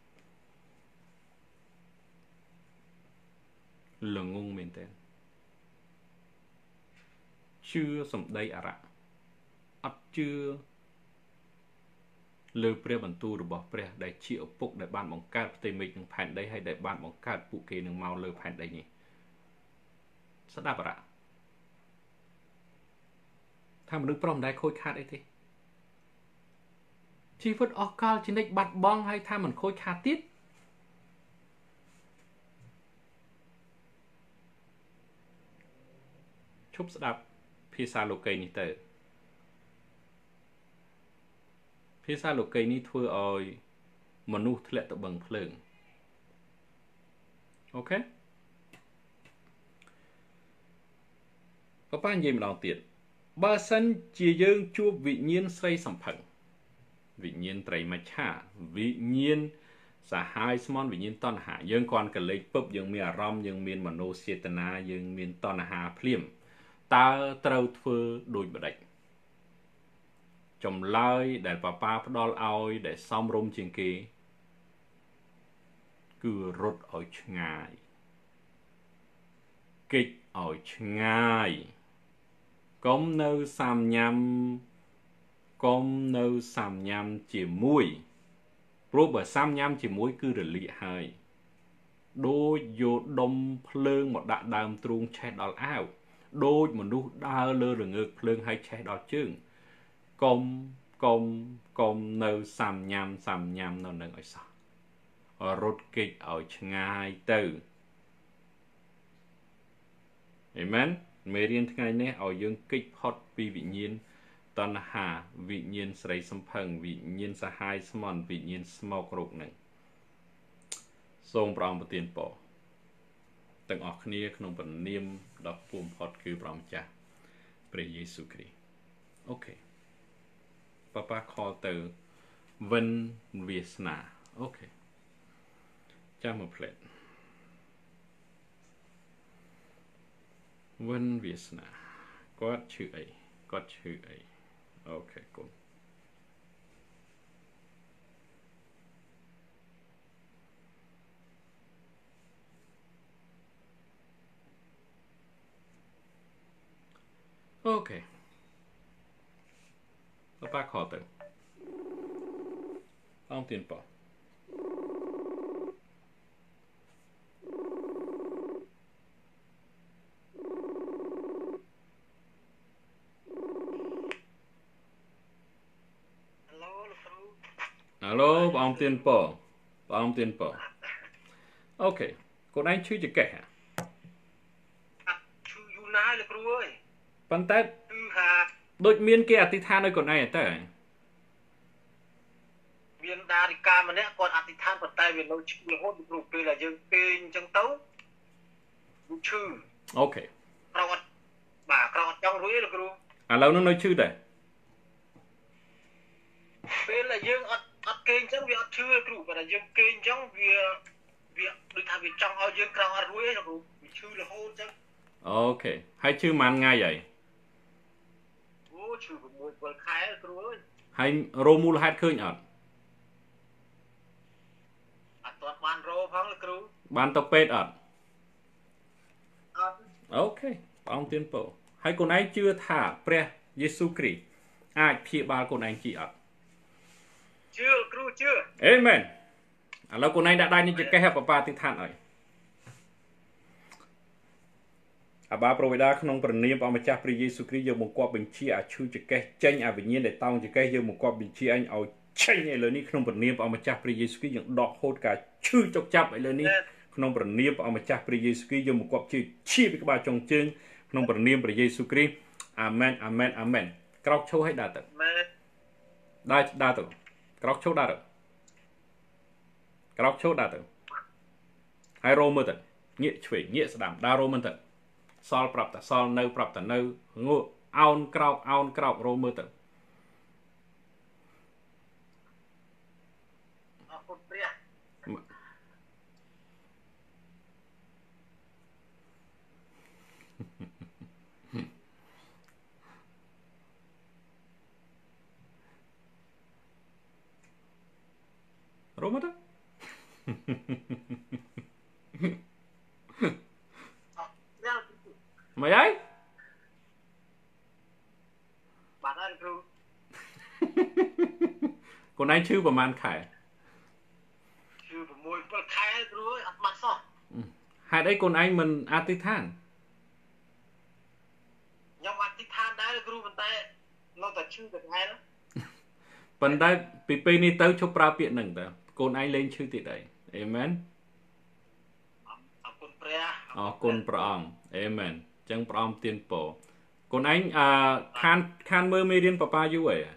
S1: ល្ងងមែនតើជឿសម្ដីអារៈអត់ជឿលើព្រះបន្ទូលរបស់ព្រះដែលជាឪពុកដែលបានបង្កើតផ្ទៃមេឃនិងផែនដីហើយដែលបានបង្កើតពួកគេនឹងមកលើផែនដីនេះស្ដាប់អារៈថាមនុស្សប្រុសមិនដែលខូចខាតអីទេជីវិតអស់កលជានិច្ចបាត់បង់ហើយថាមិនខូចខាតទៀតឈប់ស្ដាប់ភាសាលោកីនេះទៅភាសាលោកីនេះធ្វើឲ្យមនុស្សធ្លាក់ទៅបឹងភ្លើងអូខេប៉ាប៉ានិយាយម្ដងទៀតបើសិនជាយើងជួបវិញ្ញាណស្រីសំផឹងវិញ្ញាណត្រីមច្ឆាវិញ្ញាណសាហាយស្មន់វិញ្ញាណតណ្ហាយើងគ្រាន់កលេចពឹបយើងមានអារម្មណ៍យើងមានមនោចេតនាយើងមានតណ្ហាភ្លាមតើត្រូវធ្វើដូចម្ដេចចម្លើយដែលប៉ាប៉ាផ្ដល់ឲ្យដែលសមរម្យជាងគេគឺរត់ឲ្យឆ្ងាយគេចឲ្យឆ្ងាយកុំនៅសាមញ៉ាំកុំនៅសាមញ៉ាំជាមួយព្រោះបើសាមញ៉ាំជាមួយគឺរលាកហើយដូចយកដុំភ្លើងមកដាក់ដើមទ្រូងឆេះដល់អាវដូចមនុស្សដើរលើរងើកភ្លើងហើយឆេះដល់ជើងកុំកុំកុំនៅសាមញ៉ាំសាមញ៉ាំនៅនឹងឲ្យសោះរត់គេចឲ្យឆ្ងាយទៅអេមែនមេរៀនថ្ងៃនេះឲ្យយើងគេចផុតពីវិញ្ញាណតណ្ហាវិញ្ញាណស្រីសំផឹងវិញ្ញាណសាហាយស្មន់វិញ្ញាណស្មោករោគនឹងសូមព្រះអង្គប្រទានពរទាំងអស់គ្នាក្នុងព្រះនាមដ៏ខ្ពស់បំផុតគឺព្រះម្ចាស់ព្រះយេស៊ូវគ្រីស្ទអូខេប៉ាប៉ាខលទៅវិនវាសនាអូខេចាំមកផ្លែតវិនវាសនាគាត់ឈ្មោះអីគាត់ឈ្មោះអីអូខេកូន ok nó ba khó từ ông tiền bỏ alo ông tiền bỏ ông tiền bỏ ok con anh chưa chỉ kể hả Phần tết đôi miên kia ati than nơi con này tới
S2: miền đa thì ca mà nè còn ati than phần tay miền lâu chữ hốt được rồi là dương kênh chân tấu chữ
S1: ok
S2: câu bà câu trong rưỡi là câu
S1: à lâu nó nói chữ đây
S2: bên là dương ắt ắt kênh chẳng vì ắt chữ câu và là dương kênh chẳng vì vì được thay vì trong ao dương câu ắt rưỡi là câu chữ là hốt chẳng
S1: ok hay chữ man ngay vậy
S2: chữ của một con khai là câu ơi
S1: hay romul hát khơi nhở
S2: à toàn ban rô phong là câu
S1: ban tập pet ở ok ông tiên bộ hay con anh chưa thả pre Giêsu Christ ai phía ba con anh chị ở
S2: chưa câu chưa
S1: amen à lâu con anh đã đai những cái hẹp ba tiếng than rồi à ba pro đã không phần niệm ông cha pre Giêsu Christ giờ một quả bình chi à chui chỉ cái tranh à bình nhiên để tao chỉ cái giờ một quả bình chi anh ao tranh này lớn ní không phần niệm ông cha pre Giêsu Christ những đọt hốt cả chui chọc chắp vậy lớn ní không phần niệm ông cha pre Giêsu Christ giờ một quả chi chi với các bà trong chương không phần niệm pre Giêsu Christ amen amen amen cọc châu hay đa tử đa đa tử cọc châu đa tử cọc châu đa tử hai rô mơ tử nghĩa chửi nghĩa sẽ đảm đa rô mơ tử sol prap ta sol nâu prap ta nâu ngô aun krau aun krau rô mơ tử rô mơ tử mày ấy
S2: bạn ơi chú
S1: con anh chưa vào màn khải
S2: chưa vào môi con khai rồi ăn mặt sao
S1: hai đấy con anh mình ati than
S2: nhưng ati than đấy chú bên tay nó ta chưa được hay lắm
S1: bên đây pipi ni tới chụp ra biển nằng ta con anh lên chưa thì đấy amen
S2: con pre
S1: con prong amen chẳng prong tiền bộ con anh à khan khan mơ mê điên papa du vậy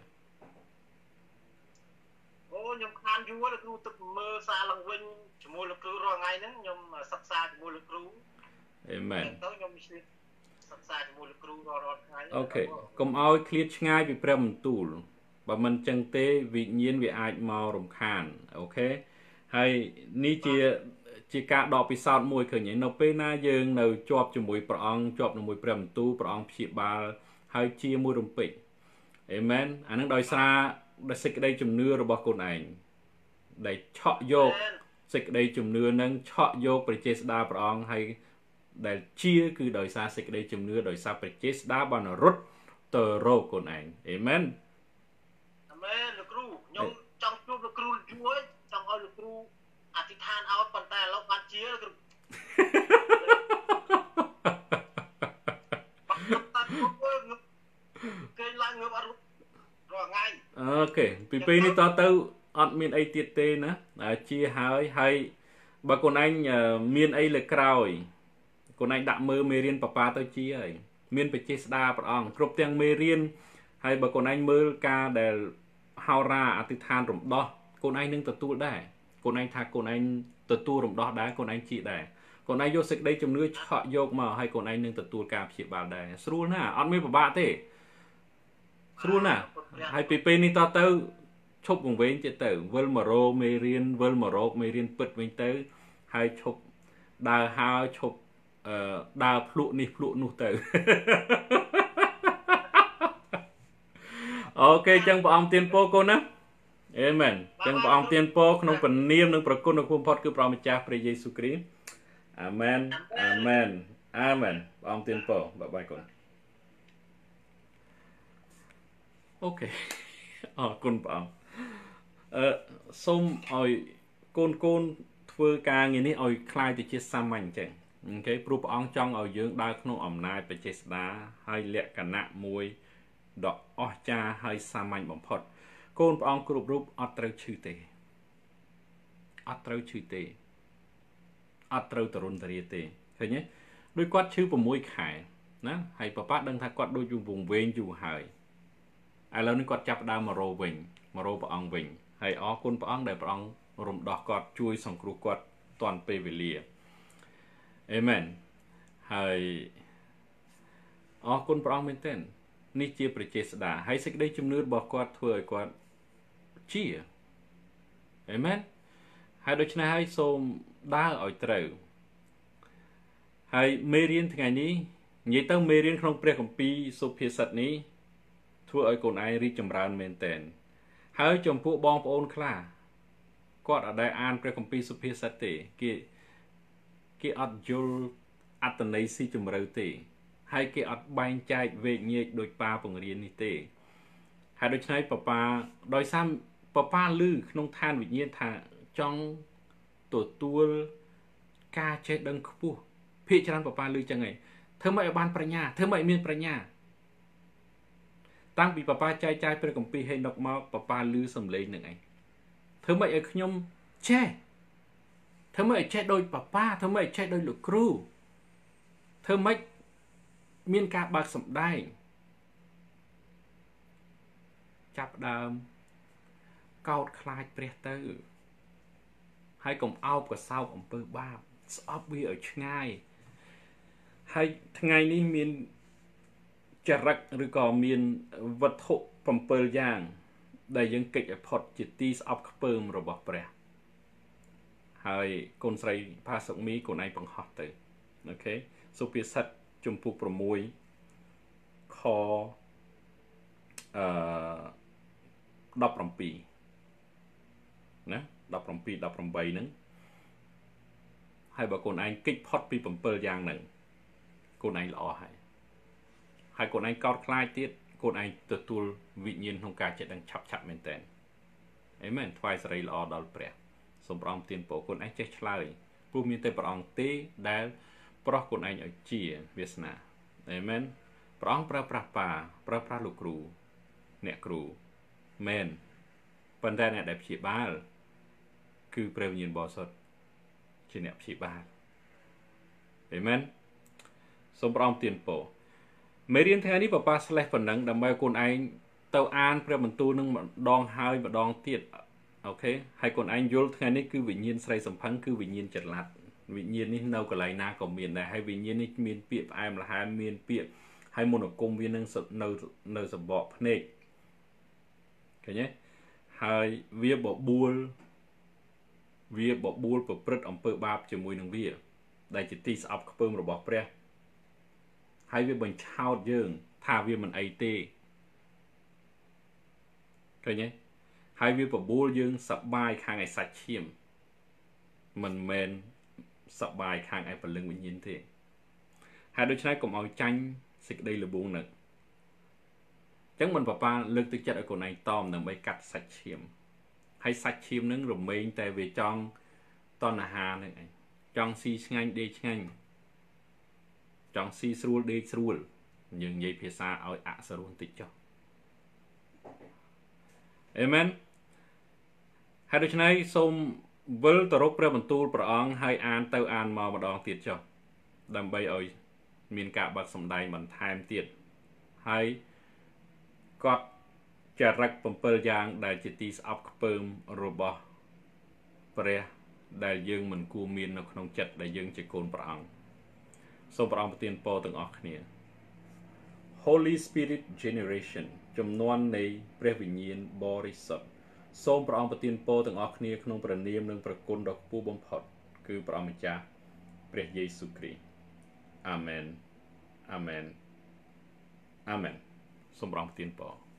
S2: ô nhom khan du là chú tập mơ xa lòng vinh chỉ mua lực cứu rồi ngay nữa nhom sắc xa chỉ mua lực cứu
S1: amen
S2: tới nhom sắc xa chỉ mua lực cứu rồi rồi ngay
S1: ok cùng ao clear ngay bị prem tool và mình chẳng tế vị nhiên vị ai màu rồng khan ok hay ní chia chỉ cả đọc bị sao mùi khởi nhảy nộp bên na dương nấu chọp cho mùi prong chọp nó mùi prem tu prong chỉ ba hay chia mùi rồng pịnh amen anh đòi xa để xích đây chùm nưa rồi bảo con ảnh để chọ vô xích đây chùm nưa nâng chọ vô Bethesda prong hay để chia cứ đòi xa xích đây chùm nưa đòi xa Bethesda bao nó rút tờ rô con ảnh amen
S2: amen lực ru nhung trong chuột lực ru chuối trong ao lực ru à thì than ao bàn tay lâu bàn chia lực cây lai ngược ăn rồi ngay
S1: ok pipi ni to tao ăn miên ai tiệt tê nữa chia hai hay bà con anh miên ai là cào con anh đã mơ mê riêng papa tao chia ấy miên phải chia đa bà ông cướp tiếng mê riêng hay bà con anh mơ ca để hao ra à thì than rộng đó con anh nâng tự tu đấy con anh thà con anh tự tu rộng đó đá con anh chị đấy con anh vô xích đây trong nước họ vô mà hay con anh nâng tự tu cà chị bà đấy sưu nè ăn mê bà bà thế sưu nè hay pipi ni to tao chụp vùng vén chết tử vơi mà rô mê riêng vơi mà rô mê riêng bật vén tới hay chụp đào hao chụp đào phụ ni phụ nụ tử ok chẳng bảo ông tiên po cô nè amen chẳng bảo ông tiên po không phần niêm nâng bậc cô nâng phun phật cứ bảo mình cha pre Giêsu Christ amen amen amen ông tiên po bye bye con អូខេអរគុណព្រះអង្គអឺសូមឲ្យកូនកូនធ្វើការងារនេះឲ្យคล้ายទៅជាសាមញ្ញអញ្ចឹងអូខេព្រោះព្រះអង្គចង់ឲ្យយើងដើរក្នុងអំណាចបច្ចេស្តាហើយលក្ខណៈមួយដ៏អស្ចារ្យហើយសាមញ្ញបំផុតកូនព្រះអង្គគ្រប់រូបអត់ត្រូវឈឺទេអត់ត្រូវឈឺទេអត់ត្រូវតរុនតរាទេឃើញទេដោយគាត់ឈឺ6ខែណាហើយប៉ាប៉ាដឹងថាគាត់ដូចវង្វេងយូរហើយឥឡូវនេះគាត់ចាប់ដើមមករោវិញមករោព្រះអង្គវិញហើយអរគុណព្រះអង្គដែលព្រះអង្គរំដោះគាត់ជួយសង្គ្រោះគាត់តាន់ពេលវេលាអេមែនហើយអរគុណព្រះអង្គមែនទែននេះជាប្រជាស្ដាហើយសេចក្តីជំនឿរបស់គាត់ធ្វើឲ្យគាត់ជាអេមែនហើយដូច្នេះហើយសូមដើរឲ្យត្រូវហើយមេរៀនថ្ងៃនេះនិយាយទៅមេរៀនក្នុងព្រះគម្ពីរសុភាសិតនេះធ្វើឲ្យកូនឯងរីកចម្រើនមែនទែនហើយចំពោះបងប្អូនខ្លះគាត់អត់ដែលអានព្រះគម្ពីរសុភាសិតទេគេគេអត់យល់អត្ថន័យស៊ីជម្រៅទេហើយគេអត់បែងចែកវេកញែកដោយប៉ាបង្រៀននេះទេហើយដូច្នេះប៉ាប៉ាដោយសារប៉ាប៉ាឮក្នុងឋានវិញ្ញាណថាចង់ទទួលការចេះដឹងខ្ពស់ភាគច្រើនប៉ាប៉ាឮចឹងឯងធ្វើម៉េចឲ្យបានប្រាជ្ញាធ្វើម៉េចឲ្យមានប្រាជ្ញាតាំងពីប៉ាប៉ាចែកចាយព្រះគម្ពីរហេនុកមកប៉ាប៉ាឮសំឡេងនឹងឯងធ្វើម៉េចឲ្យខ្ញុំចេះធ្វើម៉េចឲ្យចេះដូចប៉ាប៉ាធ្វើម៉េចឲ្យចេះដូចលោកគ្រូធ្វើម៉េចមានការបើកសម្ដែងចាប់ដើមកោតខ្លាចព្រះទៅហើយកុំអោបកសោបអំពើបាបស្អប់វាឲ្យឆ្ងាយហើយថ្ងៃនេះមានចរិតឬក៏មានវត្ថុ7យ៉ាងដែលយើងកិច្ចឲ្យផុតជាទីស្អប់ខ្ពើមរបស់ព្រះហើយកូនស្រីផាសុកមីកូនឯងបង្ហោះទៅអូខេសុភាសិតជំពូក6ខអឺ17ណា17 18ហ្នឹងហើយបើកូនឯងកិច្ចផុតពី7យ៉ាងហ្នឹងកូនឯងល្អហើយហើយកូនឯងកោតខ្លាចទៀតកូនឯងទទួលវិញ្ញាណក្នុងការចេះដឹងឆាប់ឆាប់មែនតើអេមែនថ្វាយសេរីល្អដល់ព្រះសូមព្រះអង្គទានពរកូនឯងចេះឆ្លើយព្រោះមានតែព្រះអង្គទេដែលប្រោះកូនឯងឲ្យជាវាសនាអេមែនព្រះអង្គប្រើប្រាស់ប៉ាប្រើប្រាស់លោកគ្រូអ្នកគ្រូមែនប៉ុន្តែអ្នកដែលព្យាបាលគឺព្រះវិញ្ញាណបរិសុទ្ធជាអ្នកព្យាបាលអេមែនសូមព្រះអង្គទានពរមេរៀនថ្ងៃនេះប៉ាប៉ាស្លេះប៉ុណ្ណឹងដើម្បីឲ្យកូនឯងទៅអានព្រះបន្ទូលនឹងម្ដងហើយម្ដងទៀតអូខេហើយកូនឯងយល់ថ្ងៃនេះគឺវិញ្ញាណស្រីសំផឹងគឺវិញ្ញាណចល័តវិញ្ញាណនេះនៅកន្លែងណាក៏មានដែរហើយវិញ្ញាណនេះមានពាក្យផ្អែមល្ហែមមានពាក្យហើយមនោគមវានឹងនៅនៅសម្បកភ្នែកឃើញទេហើយវាបបួលវាបបួលប្រព្រឹត្តអំពើបាបជាមួយនឹងវាដែលជាទីស្អប់ខ្ពើមរបស់ព្រះហើយវាបញ្ឆោតយើងថាវាមិនអីទេឃើញទេហើយវាបបួលយើងសប្បាយខាងឯសាច់ឈាមមិនមែនសប្បាយខាងឯពលឹងវិញ្ញាណទេហើយដូច្នេះកុំឲ្យចាញ់សេចក្តីល្បួងនឹងអញ្ចឹងមិនប៉ាប៉ាលើកទឹកចិត្តឲ្យកូនឯងតមដើម្បីកាត់សាច់ឈាមហើយសាច់ឈាមនឹងរមែងតែវាចង់តណ្ហានឹងឯងចង់ស៊ីឆ្ងាញ់ដេកឆ្ងាញ់ចង់ស៊ីស្រួលដេកស្រួលយើងនិយាយភាសាឲ្យអសរបន្តិចចុះអេមែនហើយដូច្នេះសូមវិលទៅរកព្រះបន្ទូលព្រះអង្គហើយអានទៅអានមកម្ដងទៀតចុះដើម្បីឲ្យមានការបាត់សម្ដែងបន្ថែមទៀតហើយកត់ចរិត7យ៉ាងដែលជាទីស្អប់ខ្ពើមរបស់ព្រះដែលយើងមិនគួរមាននៅក្នុងចិត្តដែលយើងជាកូនព្រះអង្គសូមព្រះអង្គប្រទានពរទាំងអស់គ្នា Holy Spirit Generation ចំនួននៃព្រះវិញ្ញាណបរិសុទ្ធសូមព្រះអង្គប្រទានពរទាំងអស់គ្នាក្នុងព្រះនាមនិងព្រះគុណដ៏ខ្ពស់បំផុតគឺព្រះអម្ចាស់ព្រះយេស៊ូវគ្រីស្ទអាមែនអាមែនអាមែនសូមព្រះអង្គប្រទានពរ